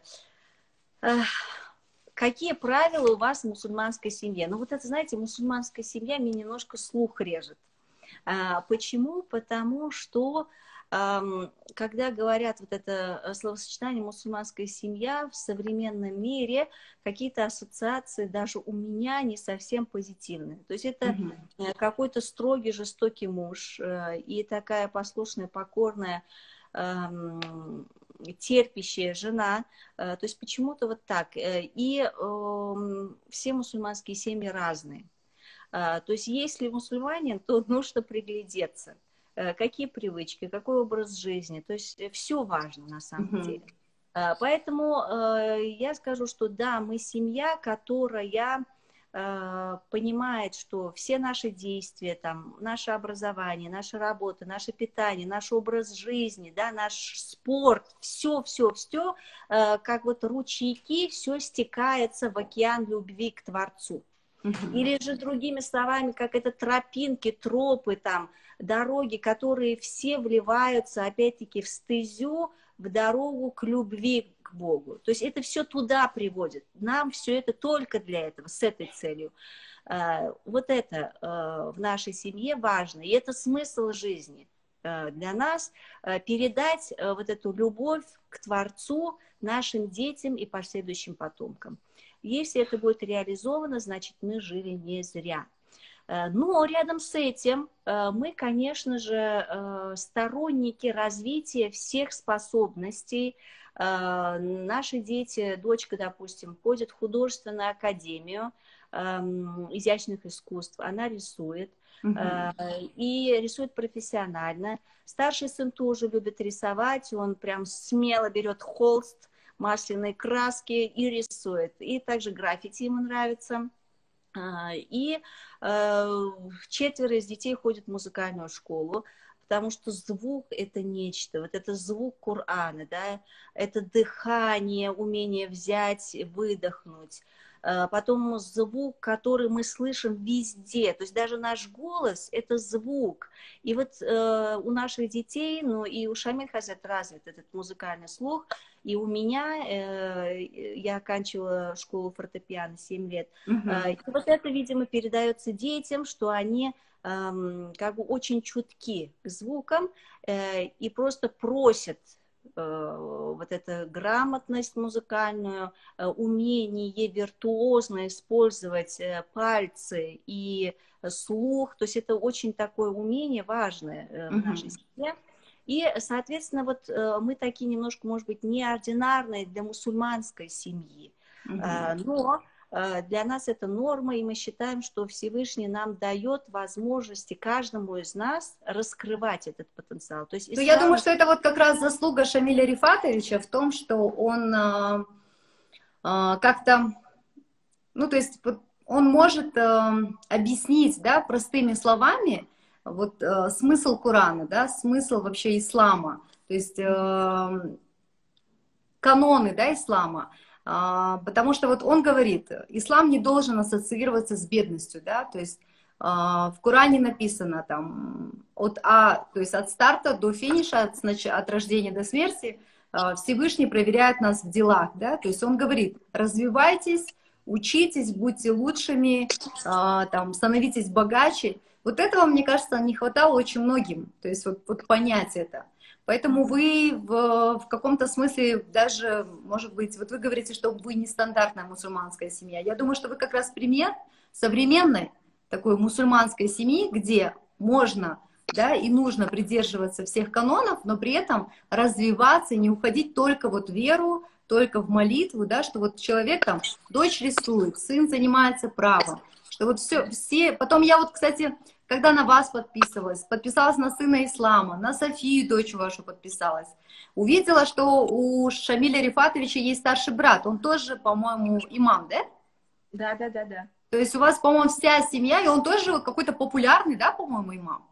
какие правила у вас в мусульманской семье? Ну вот это, знаете, мусульманская семья мне немножко слух режет. Почему? Потому что когда говорят вот это словосочетание мусульманская семья в современном мире, какие-то ассоциации даже у меня не совсем позитивные. То есть это mm-hmm. какой-то строгий, жестокий муж и такая послушная, покорная, терпящая жена, то есть почему-то вот так. И э, все мусульманские семьи разные. То есть если мусульманин, то нужно приглядеться, какие привычки, какой образ жизни. То есть все важно на самом mm-hmm. деле. Поэтому э, я скажу, что да, мы семья, которая понимает, что все наши действия, там, наше образование, наша работа, наше питание, наш образ жизни, да, наш спорт, все, все, все, как вот ручейки, все стекается в океан любви к Творцу. Uh-huh. Или же другими словами, как это тропинки, тропы, там, дороги, которые все вливаются, опять-таки, в стезю, в дорогу к любви к Богу. То есть это все туда приводит. Нам все это только для этого, с этой целью. Вот это в нашей семье важно. И это смысл жизни для нас, передать вот эту любовь к Творцу нашим детям и последующим потомкам. Если это будет реализовано, значит, мы жили не зря. Но рядом с этим мы, конечно же, сторонники развития всех способностей. Наши дети, дочка, допустим, ходит в художественную академию изящных искусств, она рисует, uh-huh. и рисует профессионально. Старший сын тоже любит рисовать, он прям смело берет холст, масляные краски и рисует. И также граффити ему нравится. И четверо из детей ходят в музыкальную школу, потому что звук — это нечто, вот это звук Корана, да, это дыхание, умение взять, выдохнуть. Потом звук, который мы слышим везде, то есть даже наш голос — это звук. И вот э, у наших детей, ну и у Шамиль Хазрат развит этот музыкальный слух, и у меня, э, я оканчивала школу фортепиано семь лет, uh-huh. э, и вот это, видимо, передается детям, что они э, как бы очень чутки к звукам э, и просто просят вот эта грамотность музыкальную, умение виртуозно использовать пальцы и слух, то есть это очень такое умение важное в нашей семье. И, соответственно, вот мы такие немножко, может быть, неординарные для мусульманской семьи, uh-huh. но для нас это норма, и мы считаем, что Всевышний нам дает возможности каждому из нас раскрывать этот потенциал. То есть, ислам... Я думаю, что это вот как раз заслуга Шамиля Рифатовича в том, что он э, э, как-то, ну, то есть он может э, объяснить, да, простыми словами вот э, смысл Корана, да, смысл вообще ислама, то есть э, каноны, да, ислама. Потому что вот он говорит, ислам не должен ассоциироваться с бедностью, да, то есть в Коране написано там от А, то есть от старта до финиша, от, от рождения до смерти, Всевышний проверяет нас в делах, да, то есть он говорит, развивайтесь, учитесь, будьте лучшими, там, становитесь богаче. Вот этого, мне кажется, не хватало очень многим, то есть вот, вот понять это. Поэтому вы в, в каком-то смысле даже, может быть, вот вы говорите, что вы нестандартная мусульманская семья. Я думаю, что вы как раз пример современной такой мусульманской семьи, где можно, да, и нужно придерживаться всех канонов, но при этом развиваться и не уходить только вот в веру, только в молитву, да, что вот человек там, дочь рисует, сын занимается правом, что вот все, все, потом я вот, кстати, когда на вас подписывалась, подписалась на сына Ислама, на Софию, дочь вашу, подписалась, увидела, что у Шамиля Рифатовича есть старший брат, он тоже, по-моему, имам, да? Да, да, да, да. То есть у вас, по-моему, вся семья, и он тоже какой-то популярный, да, по-моему, имам?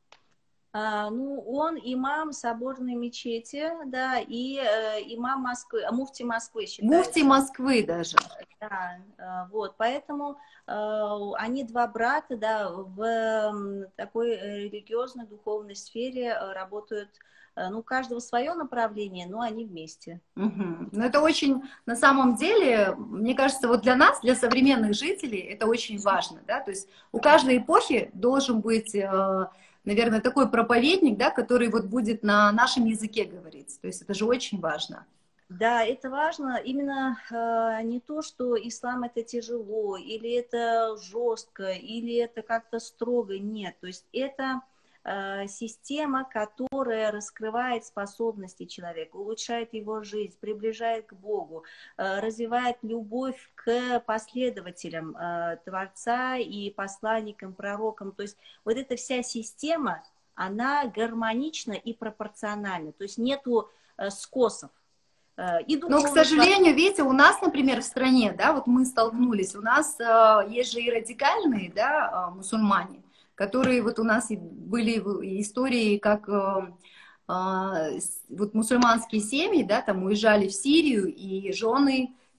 А, ну, он имам соборной мечети, да, и э, имам Москвы, а муфти Москвы считается. Муфти Москвы даже. Да, э, вот, поэтому э, они два брата, да, в э, такой религиозной, духовной сфере э, работают, э, ну, у каждого свое направление, но они вместе. Угу. Ну, это очень, на самом деле, мне кажется, вот для нас, для современных жителей, это очень важно, да, то есть у каждой эпохи должен быть... Э, наверное, такой проповедник, да, который вот будет на нашем языке говорить. То есть это же очень важно. Да, это важно. Именно э, не то, что ислам это тяжело, или это жестко, или это как-то строго. Нет. То есть это э, система, которая раскрывает способности человека, улучшает его жизнь, приближает к Богу, э, развивает любовь к последователям э, Творца и посланникам, пророкам. То есть вот эта вся система, она гармонична и пропорциональна. То есть нету э, скосов. Но, к сожалению, видите, у нас, например, в стране, да, вот мы столкнулись, у нас э, есть же и радикальные, да, э, мусульмане, которые вот у нас были истории, как э, э, вот мусульманские семьи, да, там уезжали в Сирию, и жены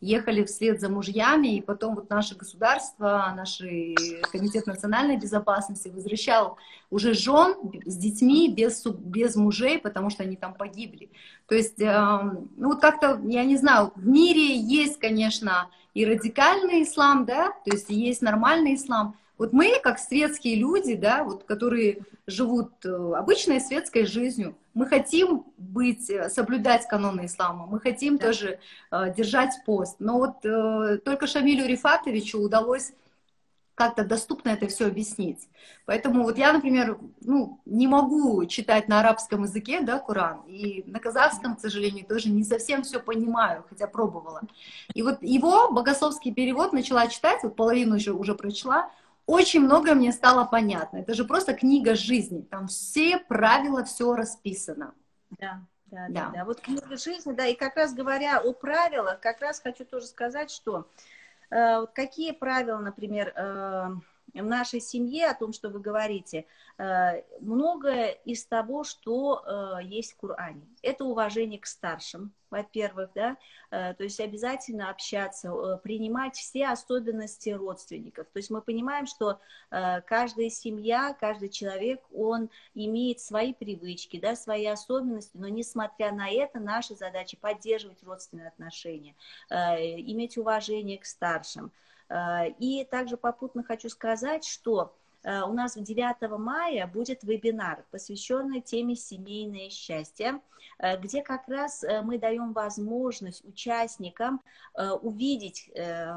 ехали вслед за мужьями, и потом вот наше государство, наш Комитет национальной безопасности возвращал уже жен с детьми без, без мужей, потому что они там погибли. То есть, э, ну вот как-то, я не знаю, в мире есть, конечно, и радикальный ислам, да, то есть есть нормальный ислам. Вот мы, как светские люди, да, вот, которые живут обычной светской жизнью, мы хотим быть, соблюдать каноны ислама, мы хотим да. тоже э, держать пост. Но вот э, только Шамилю Рифатовичу удалось как-то доступно это все объяснить. Поэтому вот я, например, ну, не могу читать на арабском языке, да, Коран, и на казахском, к сожалению, тоже не совсем все понимаю, хотя пробовала. И вот его богословский перевод начала читать, вот половину еще уже прочла, очень многое мне стало понятно. Это же просто книга жизни, там все правила, все расписано. Да. Да, да. да, да. Вот книга жизни, да, и как раз говоря о правилах, как раз хочу тоже сказать, что э, какие правила, например, э, в нашей семье, о том, что вы говорите, э, многое из того, что э, есть в Коране. Это уважение к старшим, во-первых, да, э, то есть обязательно общаться, э, принимать все особенности родственников. То есть мы понимаем, что э, каждая семья, каждый человек, он имеет свои привычки, да, свои особенности, но несмотря на это, наша задача поддерживать родственные отношения, э, иметь уважение к старшим. И также попутно хочу сказать, что у нас девятого мая будет вебинар, посвященный теме «Семейное счастье», где как раз мы даем возможность участникам увидеть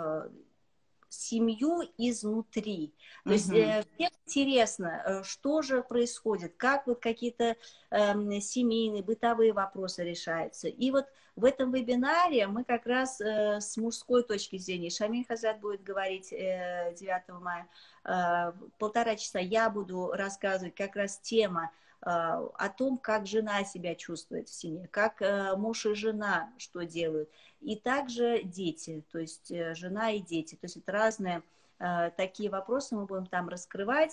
семью изнутри. То uh-huh. есть э, всем интересно, что же происходит, как вот какие-то э, семейные, бытовые вопросы решаются. И вот в этом вебинаре мы как раз э, с мужской точки зрения, Шамиль Хазрат будет говорить э, девятого мая, э, полтора часа я буду рассказывать как раз тема о том, как жена себя чувствует в семье, как муж и жена что делают, и также дети, то есть жена и дети, то есть это разные такие вопросы мы будем там раскрывать,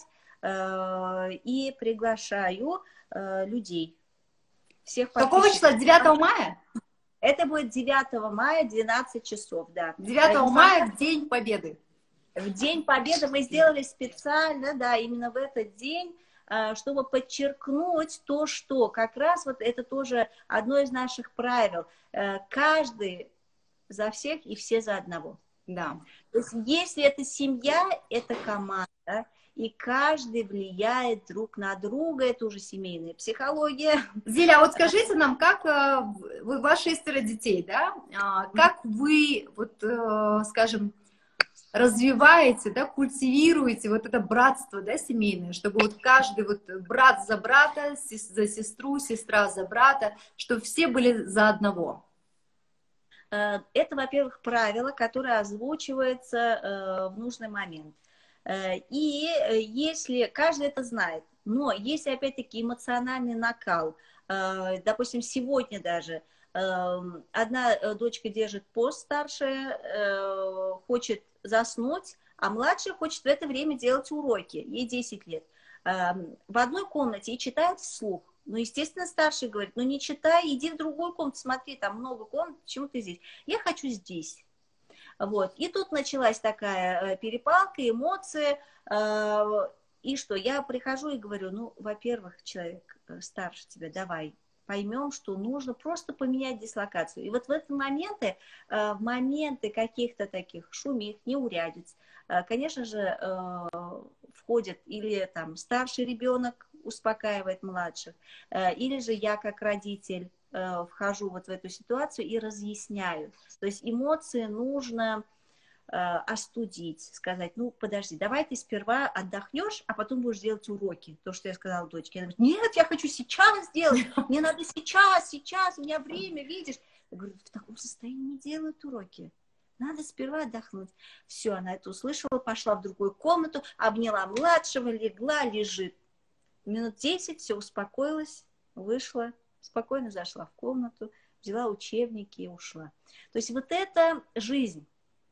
и приглашаю людей. Всех Какого числа? девятого мая? Это будет девятого мая, двенадцать часов, да. девятого мая, в День Победы. В День Победы мы сделали специально, да, именно в этот день, чтобы подчеркнуть то, что как раз вот это тоже одно из наших правил. Каждый за всех и все за одного. Да. То есть если это семья, это команда, и каждый влияет друг на друга, это уже семейная психология. Зиля, а вот скажите нам, как вы, ваши шестеро детей, да, как вы, вот, скажем, развиваете, да, культивируете вот это братство, да, семейное, чтобы вот каждый вот брат за брата, за сестру, сестра за брата, чтобы все были за одного? Это, во-первых, правило, которое озвучивается в нужный момент. И если каждый это знает, но если опять-таки эмоциональный накал, допустим, сегодня даже одна дочка держит пост, старшая хочет заснуть, а младшая хочет в это время делать уроки, ей десять лет, в одной комнате и читает вслух. Ну, естественно, старший говорит, ну не читай, иди в другую комнату, смотри, там много комнат, почему ты здесь? Я хочу здесь. Вот. И тут началась такая перепалка, эмоции, и что, я прихожу и говорю, ну, во-первых, человек старше тебя, давай, поймем, что нужно просто поменять дислокацию. И вот в эти моменты, в моменты каких-то таких шумих, неурядиц, конечно же, входит или там старший ребенок успокаивает младших, или же я как родитель вхожу вот в эту ситуацию и разъясняю. То есть эмоции нужно остудить, сказать, ну, подожди, давай ты сперва отдохнешь, а потом будешь делать уроки. То, что я сказала дочке. Она говорит, нет, я хочу сейчас сделать, мне надо сейчас, сейчас, у меня время, видишь. Я говорю, в таком состоянии не делают уроки. Надо сперва отдохнуть. Все, она это услышала, пошла в другую комнату, обняла младшего, легла, лежит. Минут десять, все успокоилась, вышла, спокойно зашла в комнату, взяла учебники и ушла. То есть вот это жизнь.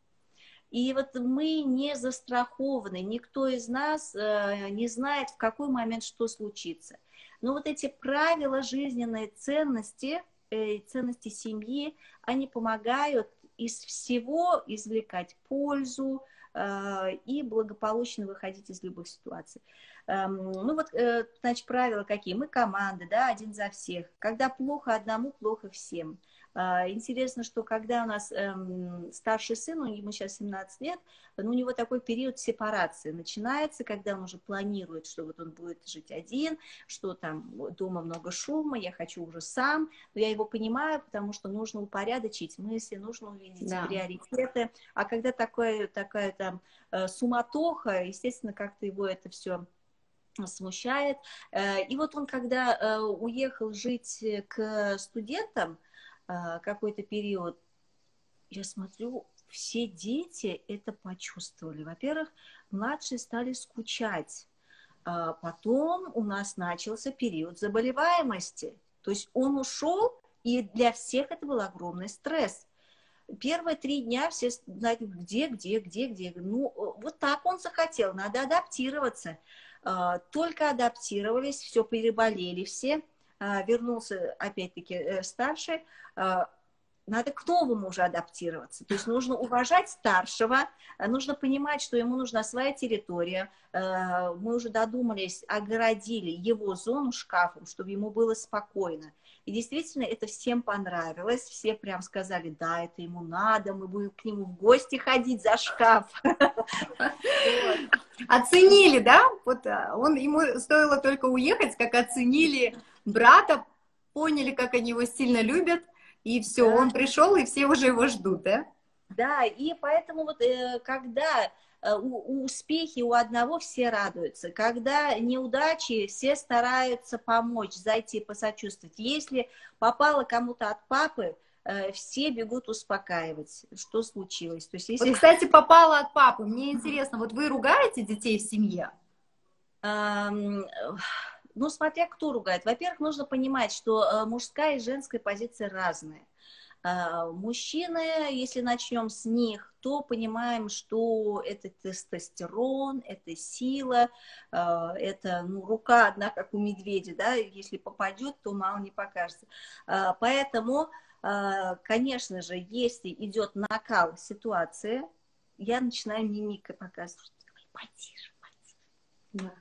И вот мы не застрахованы, никто из нас э, не знает, в какой момент что случится. Но вот эти правила жизненной ценности, э, ценности семьи, они помогают из всего извлекать пользу э, и благополучно выходить из любых ситуаций. Эм, ну вот, э, значит, правила какие? Мы команда, да, один за всех. Когда плохо одному, плохо всем. Э, интересно, что когда у нас эм, старший сын, ему сейчас семнадцать лет, ну, у него такой период сепарации начинается, когда он уже планирует, что вот он будет жить один, что там дома много шума, я хочу уже сам. Но я его понимаю, потому что нужно упорядочить мысли, нужно увидеть Да. приоритеты. А когда такое, такая там э, суматоха, естественно, как-то его это все смущает. И вот он, когда уехал жить к студентам какой-то период, я смотрю, все дети это почувствовали. Во-первых, младшие стали скучать. Потом у нас начался период заболеваемости. То есть он ушел, и для всех это был огромный стресс. Первые три дня все знают, где, где, где, где. Ну, вот так он захотел, надо адаптироваться. Только адаптировались, все переболели все. Вернулся, опять-таки, старший. Надо к новому уже адаптироваться. То есть нужно уважать старшего, нужно понимать, что ему нужна своя территория. Мы уже додумались, огородили его зону шкафом, чтобы ему было спокойно. И действительно это всем понравилось. Все прям сказали, да, это ему надо, мы будем к нему в гости ходить за шкаф. Оценили, да? Вот он, ему стоило только уехать, как оценили брата, поняли, как они его сильно любят. И все, да. Он пришел, и все уже его ждут, да? Да, и поэтому вот э, когда э, у, у успехи у одного все радуются, когда неудачи, все стараются помочь, зайти посочувствовать. Если попало кому-то от папы, э, все бегут успокаивать, что случилось. То есть, если... Вот, кстати, попало от папы. Мне интересно, вот вы ругаете детей в семье? Um, Ну, смотря кто ругает. Во-первых, нужно понимать, что мужская и женская позиция разные. Мужчины, если начнем с них, то понимаем, что это тестостерон, это сила, это ну, рука одна, как у медведя, да, если попадет, то мало не покажется. Поэтому, конечно же, если идет накал ситуации, я начинаю мимикой показывать, что потише, потише. Да.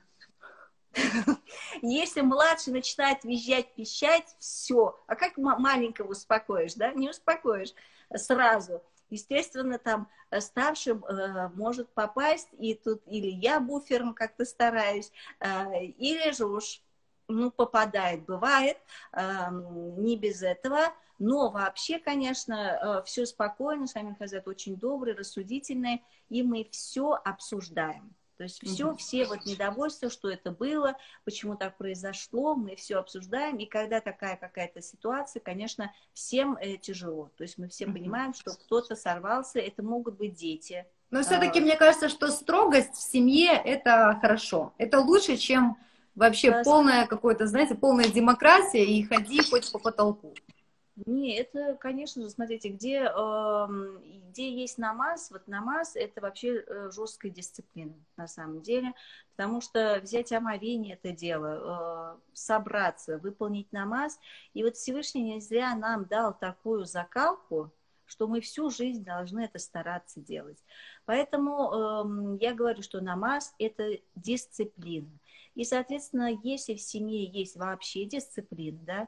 Если младший начинает визжать, пищать, все. А как маленького успокоишь, да? Не успокоишь сразу. Естественно, там старший э, может попасть, и тут или я буфером как-то стараюсь, э, или же уж, ну, попадает, бывает, э, не без этого. Но вообще, конечно, э, все спокойно, сами хозяин очень добрые, рассудительные, и мы все обсуждаем. То есть все, все вот недовольства, что это было, почему так произошло, мы все обсуждаем. И когда такая какая-то ситуация, конечно, всем э, тяжело. То есть мы все понимаем, что кто-то сорвался, это могут быть дети. Но все-таки мне кажется, что строгость в семье – это хорошо. Это лучше, чем вообще да, полная какое-то, знаете, полная демократия и ходи хоть по потолку. Не, это, конечно же, смотрите, где, э, где есть намаз, вот намаз – это вообще жесткая дисциплина, на самом деле, потому что взять омовение – это дело, э, собраться, выполнить намаз, и вот Всевышний не зря нам дал такую закалку, что мы всю жизнь должны это стараться делать. Поэтому э, я говорю, что намаз – это дисциплина. И, соответственно, если в семье есть вообще дисциплина, да,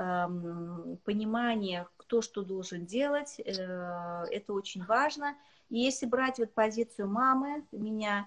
понимание, кто что должен делать, это очень важно. И если брать вот позицию мамы, меня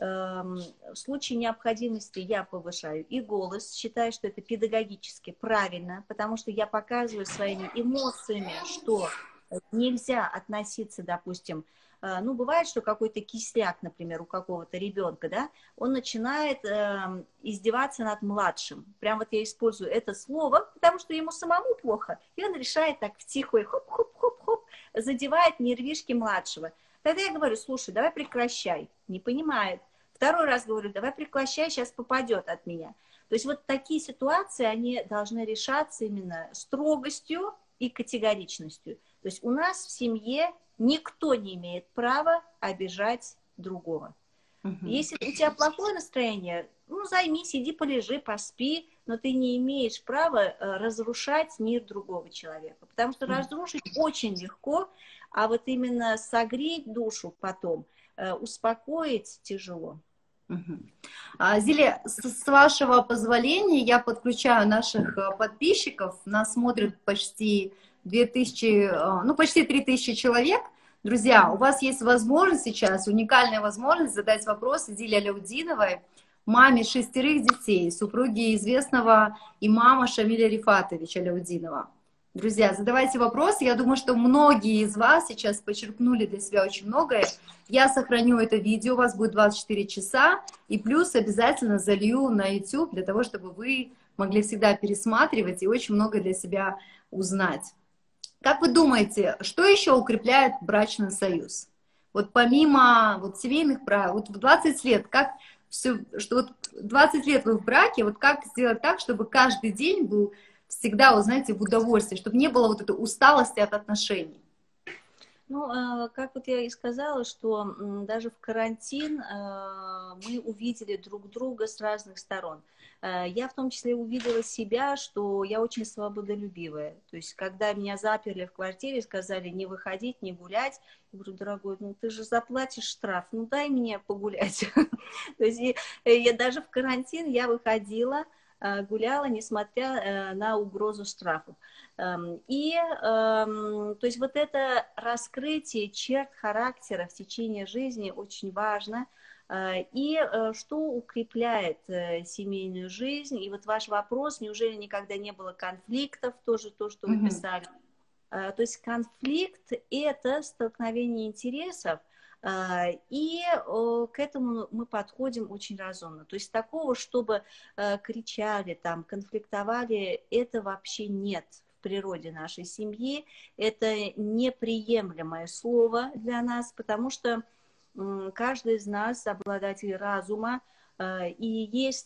в случае необходимости я повышаю и голос, считаю, что это педагогически правильно, потому что я показываю своими эмоциями, что нельзя относиться, допустим, ну, бывает, что какой-то кисляк, например, у какого-то ребенка, да, он начинает э, издеваться над младшим. Прям вот я использую это слово, потому что ему самому плохо, и он решает так втихую, хоп-хоп-хоп-хоп, задевает нервишки младшего. Тогда я говорю, слушай, давай прекращай. Не понимает. Второй раз говорю, давай прекращай, сейчас попадет от меня. То есть вот такие ситуации, они должны решаться именно строгостью и категоричностью. То есть у нас в семье никто не имеет права обижать другого. Мгм. Если у тебя плохое настроение, ну, займись, иди полежи, поспи, но ты не имеешь права э, разрушать мир другого человека, потому что Мгм. разрушить очень легко, а вот именно согреть душу потом, э, успокоить тяжело. Мгм. А, Зиле, с, с вашего позволения я подключаю наших э, подписчиков. Нас смотрит почти две тысячи, э, ну почти три тысячи человек. Друзья, у вас есть возможность сейчас, уникальная возможность задать вопросы Зиле Аляутдиновой, маме шестерых детей, супруге известного имама Шамиля Рифатовича Аляутдинова. Друзья, задавайте вопросы. Я думаю, что многие из вас сейчас почерпнули для себя очень многое. Я сохраню это видео, у вас будет двадцать четыре часа, и плюс обязательно залью на YouTube для того, чтобы вы могли всегда пересматривать и очень много для себя узнать. Как вы думаете, что еще укрепляет брачный союз? Вот помимо вот семейных правил, вот в двадцать лет, как все, что вот двадцать лет вы в браке, вот как сделать так, чтобы каждый день был всегда, вот знаете, в удовольствии, чтобы не было вот этой усталости от отношений? Ну, э, как вот я и сказала, что м, даже в карантин э, мы увидели друг друга с разных сторон. Э, Я в том числе увидела себя, что я очень свободолюбивая. То есть, когда меня заперли в квартире, сказали не выходить, не гулять, я говорю, дорогой, ну ты же заплатишь штраф, ну дай мне погулять. То есть, и, э, я даже в карантин я выходила, э, гуляла, несмотря э, на угрозу штрафов. Эм, И, эм, то есть, вот это раскрытие черт характера в течение жизни очень важно. Э, И э, что укрепляет э, семейную жизнь? И вот ваш вопрос, неужели никогда не было конфликтов, тоже то, что вы Мгм. писали. Э, То есть конфликт– это столкновение интересов, э, и э, к этому мы подходим очень разумно. То есть такого, чтобы э, кричали, там, конфликтовали, это вообще нет в природе нашей семьи. Это неприемлемое слово для нас, потому что м, каждый из нас обладатель разума, э, и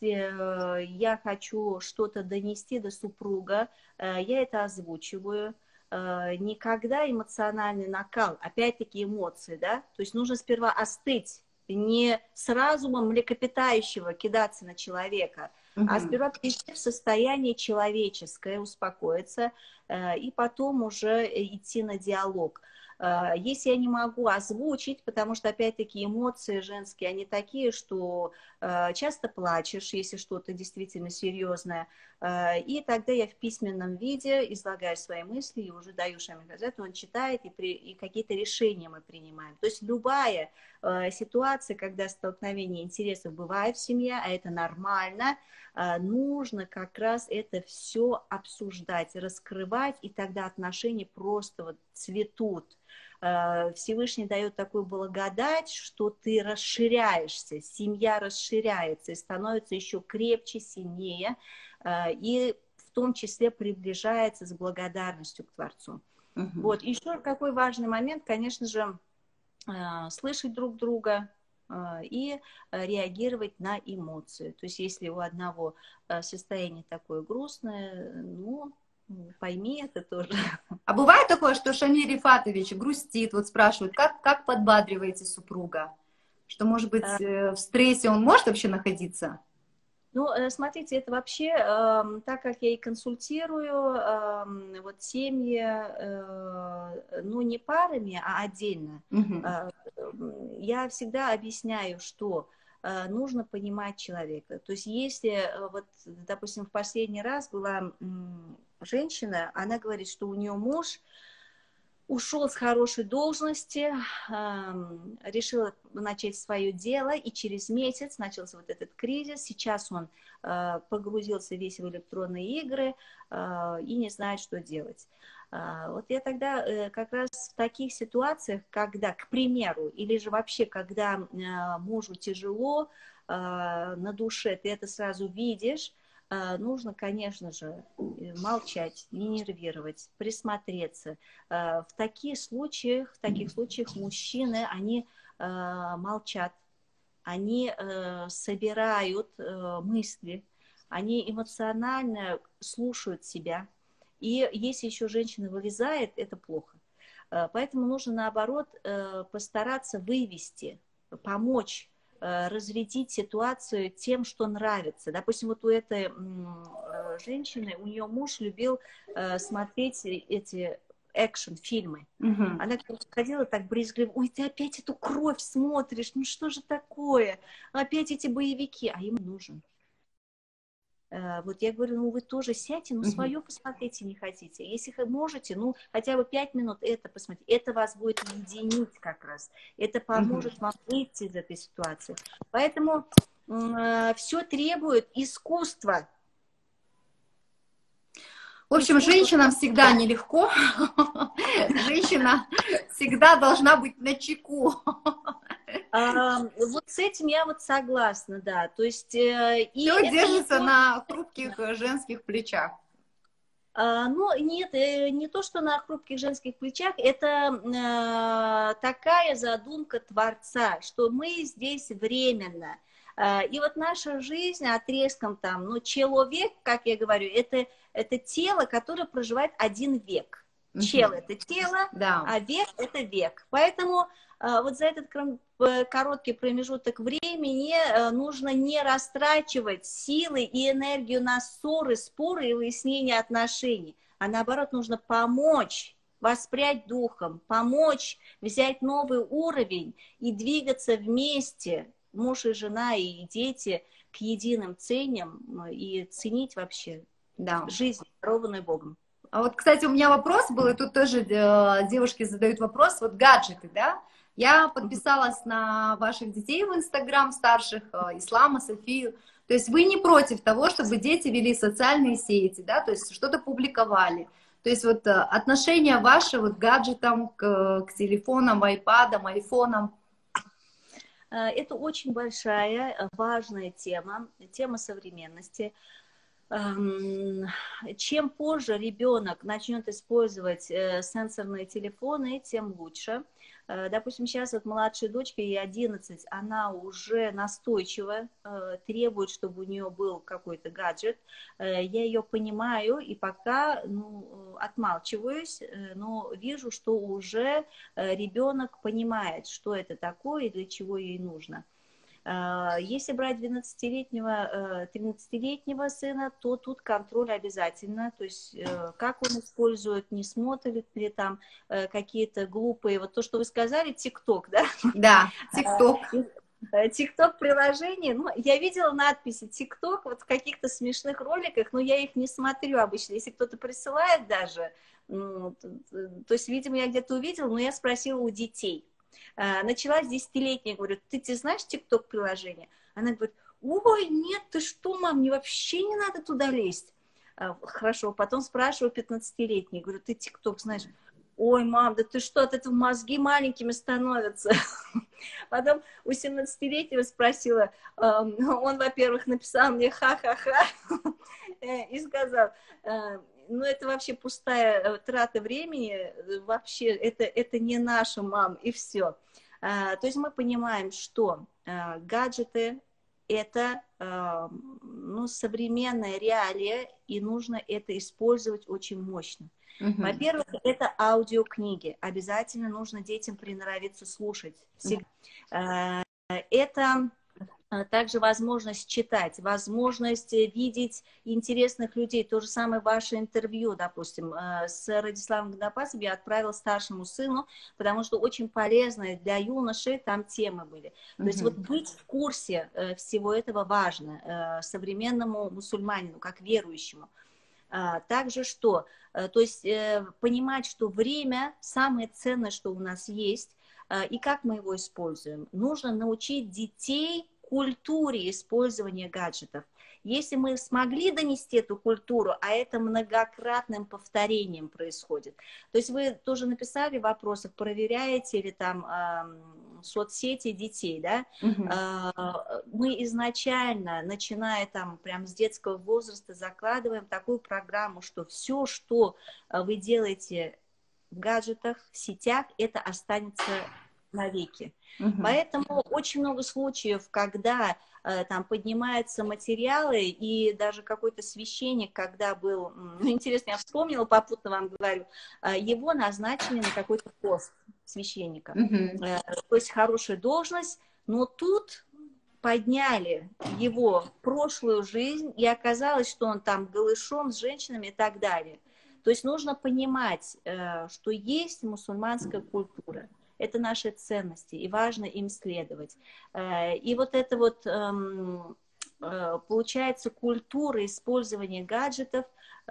если э, я хочу что-то донести до супруга, э, я это озвучиваю. Э, Никогда эмоциональный накал, опять-таки эмоции, да, то есть нужно сперва остыть, не с разумом млекопитающего кидаться на человека, а Мгм. сперва прийти в состояние человеческое, успокоиться, э, и потом уже идти на диалог. Э, Если я не могу озвучить, потому что, опять-таки, эмоции женские, они такие, что э, часто плачешь, если что-то действительно серьезное, э, и тогда я в письменном виде излагаю свои мысли и уже даю Шамиль-Газету, он читает, и, при, и какие-то решения мы принимаем. То есть любая э, ситуация, когда столкновение интересов бывает в семье, а это нормально, э, нужно как раз это все обсуждать, раскрывать, и тогда отношения просто вот цветут. Всевышний дает такую благодать, что ты расширяешься, семья расширяется и становится еще крепче, сильнее, и в том числе приближается с благодарностью к Творцу. Мгм. Вот. Еще какой важный момент, конечно же, слышать друг друга и реагировать на эмоции. То есть если у одного состояние такое грустное, ну, пойми это тоже. А бывает такое, что Шамиль Рифатович грустит, вот спрашивают, как, как подбадриваете супруга? Что, может быть, э, в стрессе он может вообще находиться? Ну, смотрите, это вообще, э, так как я и консультирую, э, вот семьи, э, ну, не парами, а отдельно, Мгм. э, я всегда объясняю, что э, нужно понимать человека. То есть если, э, вот, допустим, в последний раз была м, женщина, она говорит, что у нее муж ушел с хорошей должности, эм, решил начать свое дело, и через месяц начался вот этот кризис. Сейчас он э, погрузился весь в электронные игры э, и не знает, что делать. Э, вот я тогда э, как раз в таких ситуациях, когда, к примеру, или же вообще, когда э, мужу тяжело э, на душе, ты это сразу видишь, нужно, конечно же, молчать, не нервировать, присмотреться. В таких случаях, в таких случаях мужчины, они молчат, они собирают мысли, они эмоционально слушают себя. И если еще женщина вылезает, это плохо. Поэтому нужно, наоборот, постараться вывести, помочь разрядить ситуацию тем, что нравится. Допустим, вот у этой женщины, у нее муж любил смотреть эти экшн-фильмы. Угу. Она ходила так брезгливо: ой, ты опять эту кровь смотришь, ну что же такое? Опять эти боевики, а им нужен. Вот я говорю, ну вы тоже сядьте, ну свое посмотрите, не хотите. Если вы можете, ну хотя бы пять минут это посмотрите. Это вас будет единить как раз. Это поможет вам выйти из этой ситуации. Поэтому э, все требует искусства. В общем, женщинам всегда нелегко. Женщина всегда должна быть начеку. А, вот с этим я вот согласна, да. То есть, э, и все держится не на хрупких женских плечах. А, ну, нет, не то, что на хрупких женских плечах, это э, такая задумка Творца, что мы здесь временно. И вот наша жизнь отрезком там, ну, человек, как я говорю, это, это тело, которое проживает один век. Чел – это тело, да. А век – это век. Поэтому э, вот за этот короткий промежуток времени э, нужно не растрачивать силы и энергию на ссоры, споры и выяснение отношений, а наоборот нужно помочь, воспрять духом, помочь взять новый уровень и двигаться вместе, муж и жена и дети, к единым целям и ценить вообще да. жизнь, дарованную Богом. А вот, кстати, у меня вопрос был, и тут тоже э, девушки задают вопрос, вот гаджеты, да? Я подписалась на ваших детей в Инстаграм, старших, э, Ислама, Софию. То есть вы не против того, чтобы дети вели социальные сети, да, то есть что-то публиковали. То есть вот э, отношение ваше вот к гаджетам, к, к телефонам, айпадам, айфонам. Это очень большая, важная тема, тема современности. Чем позже ребенок начнет использовать сенсорные телефоны, тем лучше. Допустим, сейчас вот младшей дочке, ей одиннадцать, она уже настойчиво требует, чтобы у нее был какой-то гаджет. Я ее понимаю и пока ну, отмалчиваюсь, но вижу, что уже ребенок понимает, что это такое и для чего ей нужно. Если брать двенадцатилетнего, тринадцатилетнего сына, то тут контроль обязательно, то есть как он использует, не смотрит ли там какие-то глупые, вот то, что вы сказали, ТикТок, да? Да, ТикТок. ТикТок приложение, ну, я видела надписи ТикТок вот в каких-то смешных роликах, но я их не смотрю обычно, если кто-то присылает даже, ну, то есть, видимо, я где-то увидела, но я спросила у детей. Начала с десятилетней, говорю, ты, ты знаешь ТикТок-приложение? Она говорит, ой, нет, ты что, мам, мне вообще не надо туда лезть. Хорошо, потом спрашиваю пятнадцатилетней, говорю, ты ТикТок знаешь? Ой, мам, да ты что, от этого мозги маленькими становятся. Потом у семнадцатилетнего спросила, он, во-первых, написал мне ха-ха-ха и сказал, ну, это вообще пустая трата времени, вообще это, это не наша, мам, и все. То есть мы понимаем, что гаджеты – это ну, современная реалия, и нужно это использовать очень мощно. Uh-huh. Во-первых, это аудиокниги. Обязательно нужно детям приноровиться слушать. Uh-huh. Это также возможность читать, возможность видеть интересных людей. То же самое ваше интервью, допустим, с Радиславом Гандапасовым я отправила старшему сыну, потому что очень полезные для юношей там темы были. То uh-huh. есть вот быть в курсе всего этого важно современному мусульманину, как верующему. Также что? То есть понимать, что время самое ценное, что у нас есть, и как мы его используем. Нужно научить детей культуре использования гаджетов. Если мы смогли донести эту культуру, а это многократным повторением происходит. То есть вы тоже написали в вопросах, проверяете ли там э, соцсети детей, да? Угу. Э, мы изначально, начиная там прям с детского возраста, закладываем такую программу, что все, что вы делаете в гаджетах, в сетях, это останется навеки. Uh-huh. Поэтому очень много случаев, когда э, там поднимаются материалы, и даже какой-то священник, когда был, ну, интересно, я вспомнила, попутно вам говорю, э, его назначили на какой-то пост священника. Uh-huh. э, то есть хорошая должность, но тут подняли его прошлую жизнь, и оказалось, что он там голышом с женщинами и так далее. То есть нужно понимать, что есть мусульманская культура. Это наши ценности, и важно им следовать. И вот это вот, получается, культура использования гаджетов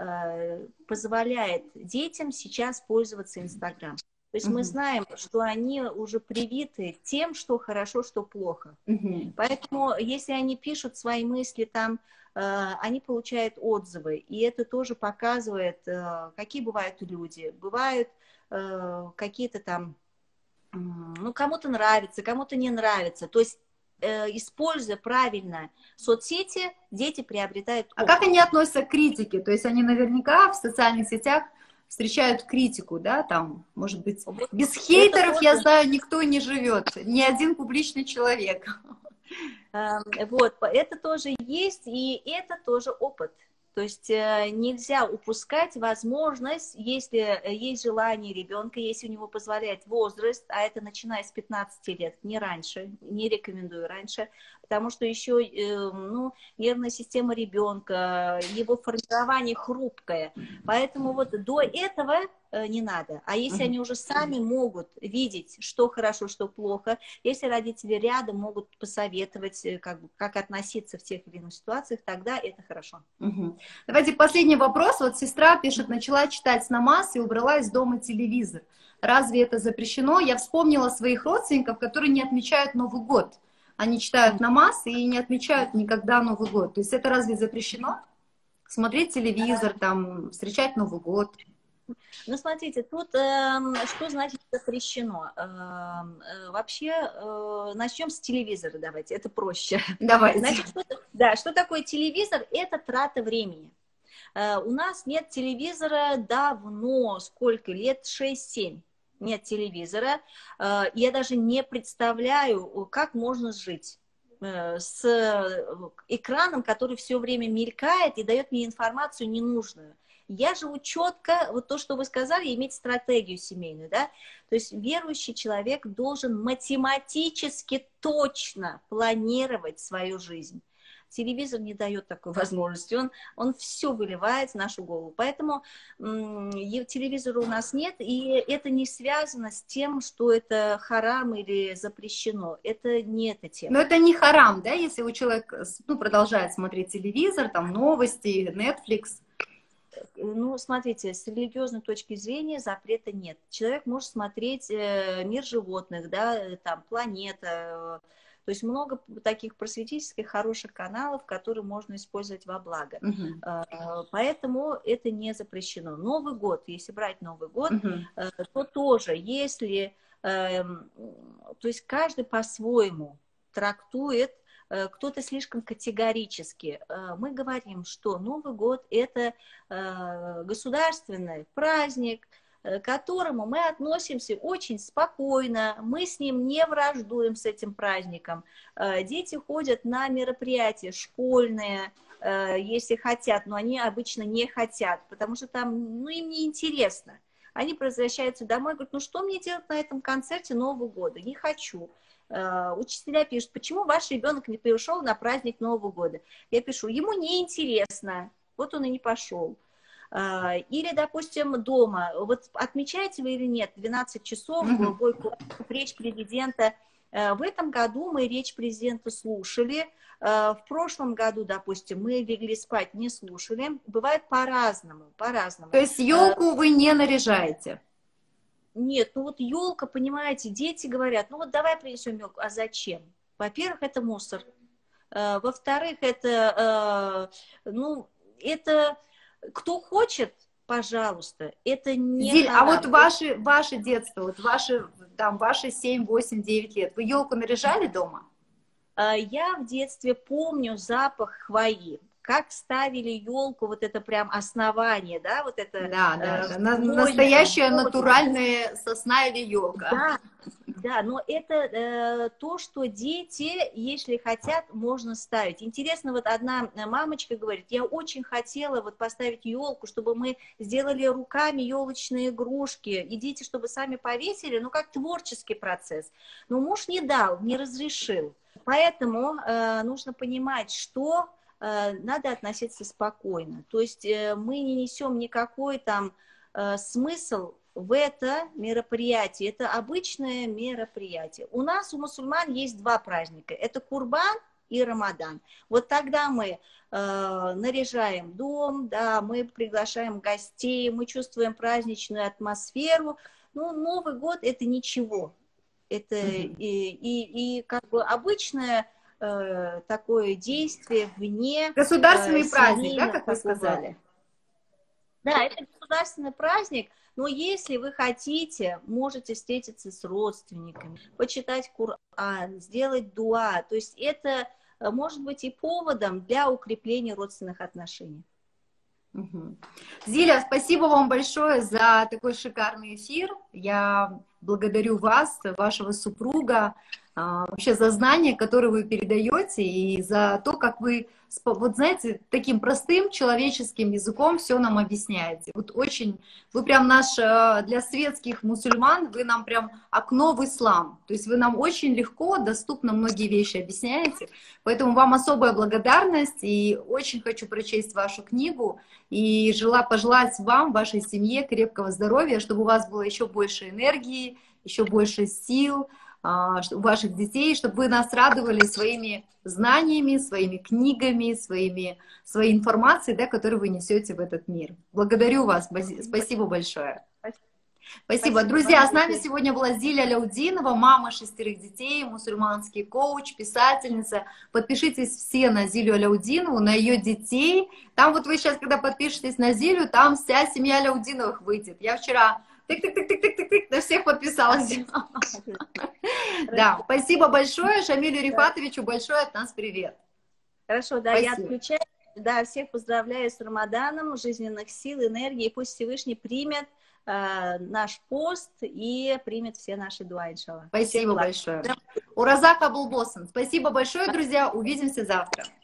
позволяет детям сейчас пользоваться Инстаграм. То есть uh-huh. мы знаем, что они уже привиты тем, что хорошо, что плохо. Uh-huh. Поэтому, если они пишут свои мысли там, э, они получают отзывы. И это тоже показывает, э, какие бывают люди. Бывают э, какие-то там, э, ну, кому-то нравится, кому-то не нравится. То есть, э, используя правильно соцсети, дети приобретают опыт. А как они относятся к критике? То есть, они наверняка в социальных сетях встречают критику, да, там, может быть, без хейтеров, я знаю, никто не живет, ни один публичный человек. Вот, это тоже есть, и это тоже опыт. То есть нельзя упускать возможность, если есть желание ребенка, если у него позволяет возраст, а это начиная с пятнадцати лет, не раньше, не рекомендую раньше, потому что еще ну, нервная система ребенка, его формирование хрупкое. Поэтому вот до этого не надо. А если они уже сами могут видеть, что хорошо, что плохо, если родители рядом могут посоветовать, как, бы, как относиться в тех или иных ситуациях, тогда это хорошо. Угу. Давайте последний вопрос. Вот сестра пишет, начала читать намаз и убрала из дома телевизор. Разве это запрещено? Я вспомнила своих родственников, которые не отмечают Новый год. Они читают намаз и не отмечают никогда Новый год. То есть это разве запрещено? Смотреть телевизор, там, встречать Новый год? Ну, смотрите, тут э, что значит запрещено? Э, э, вообще, э, начнем с телевизора, давайте, это проще. Давайте. Значит, что, да, что такое телевизор? Это трата времени. Э, у нас нет телевизора давно, сколько лет? шесть-семь. Нет телевизора. Э, я даже не представляю, как можно жить с экраном, который все время мелькает и дает мне информацию ненужную. Я живу четко, вот то, что вы сказали, иметь стратегию семейную, да, то есть верующий человек должен математически точно планировать свою жизнь. Телевизор не дает такой возможности, он, он все выливает в нашу голову, поэтому м- телевизора у нас нет, и это не связано с тем, что это харам или запрещено, это не эта тема. Но это не харам, да, если у человека, ну, продолжает смотреть телевизор, там, новости, Netflix. Ну, смотрите, с религиозной точки зрения запрета нет. Человек может смотреть э, мир животных, да, там, планета, э, то есть много таких просветительских хороших каналов, которые можно использовать во благо. Uh-huh. э, поэтому это не запрещено. Новый год, если брать Новый год, uh-huh. э, то тоже, если, э, то есть каждый по-своему трактует, кто-то слишком категорически. Мы говорим, что Новый год – это государственный праздник, к которому мы относимся очень спокойно, мы с ним не враждуем, с этим праздником. Дети ходят на мероприятия школьные, если хотят, но они обычно не хотят, потому что там, ну, им не интересно. Они возвращаются домой и говорят, ну что мне делать на этом концерте Нового года? Не хочу. Учителя пишут, почему ваш ребенок не пришел на праздник Нового года? Я пишу, ему неинтересно, вот он и не пошел. Или, допустим, дома, вот отмечаете вы или нет, двенадцать часов, mm-hmm. бой кулаков, речь президента. В этом году мы речь президента слушали, в прошлом году, допустим, мы легли спать, не слушали. Бывает по-разному, по-разному. То есть елку вы не наряжаете? Нет, ну вот елка, понимаете, дети говорят, ну вот давай принесем елку, а зачем? Во-первых, это мусор. Во-вторых, это, ну, это кто хочет, пожалуйста, это не Зиль, харам. а вот ваше, ваше детство, вот ваши, там, ваши семь, восемь, девять лет, вы елку наряжали дома? Я в детстве помню запах хвои. Как ставили елку, вот это прям основание, да, вот это... Да, да, э, да. Настоящая елка. Натуральная сосна или елка. Да, да, но это э, то, что дети, если хотят, можно ставить. Интересно, вот одна мамочка говорит, я очень хотела вот поставить елку, чтобы мы сделали руками елочные игрушки, и дети, чтобы сами повесили, ну, как творческий процесс. Но муж не дал, не разрешил. Поэтому э, нужно понимать, что э, надо относиться спокойно. То есть э, мы не несем никакой там э, смысл в это мероприятие. Это обычное мероприятие. У нас, у мусульман, есть два праздника. Это Курбан и Рамадан. Вот тогда мы э, наряжаем дом, да, мы приглашаем гостей, мы чувствуем праздничную атмосферу. Ну, Новый год – это ничего. Это mm-hmm. и, и, и как бы обычное э, такое действие вне... Государственный э, праздник, да, как вы сказали? Да, это государственный праздник, но если вы хотите, можете встретиться с родственниками, почитать Коран, сделать дуа. То есть это может быть и поводом для укрепления родственных отношений. Угу. Зиля, спасибо вам большое за такой шикарный эфир. Я благодарю вас, вашего супруга, вообще за знания, которые вы передаете, и за то, как вы, вот знаете, таким простым человеческим языком все нам объясняете. Вот очень, вы прям наш, для светских мусульман, вы нам прям окно в ислам. То есть вы нам очень легко, доступно многие вещи объясняете. Поэтому вам особая благодарность, и очень хочу прочесть вашу книгу, и желаю пожелать вам, вашей семье крепкого здоровья, чтобы у вас было еще больше энергии, еще больше сил, у ваших детей, чтобы вы нас радовали своими знаниями, своими книгами, своими, своей информацией, да, которую вы несете в этот мир. Благодарю вас, спасибо большое. Спасибо. Спасибо. Друзья, с нами сегодня была Зиля Аляутдинова, мама шестерых детей, мусульманский коуч, писательница. Подпишитесь все на Зилю Аляутдинову, на ее детей. Там вот вы сейчас, когда подпишетесь на Зилю, там вся семья Аляутдиновых выйдет. Я вчера тык-тык-тык-тык-тык-тык, на всех подписалась. Да, спасибо большое. Шамилю Рифатовичу большой от нас привет. Хорошо, да, я отключаю. Да, всех поздравляю с Рамаданом, жизненных сил, энергии. Пусть Всевышний примет э, наш пост и примет все наши дуа, иншаллах. Спасибо большое. Уразак Абулбосан. Спасибо большое, друзья. Увидимся завтра.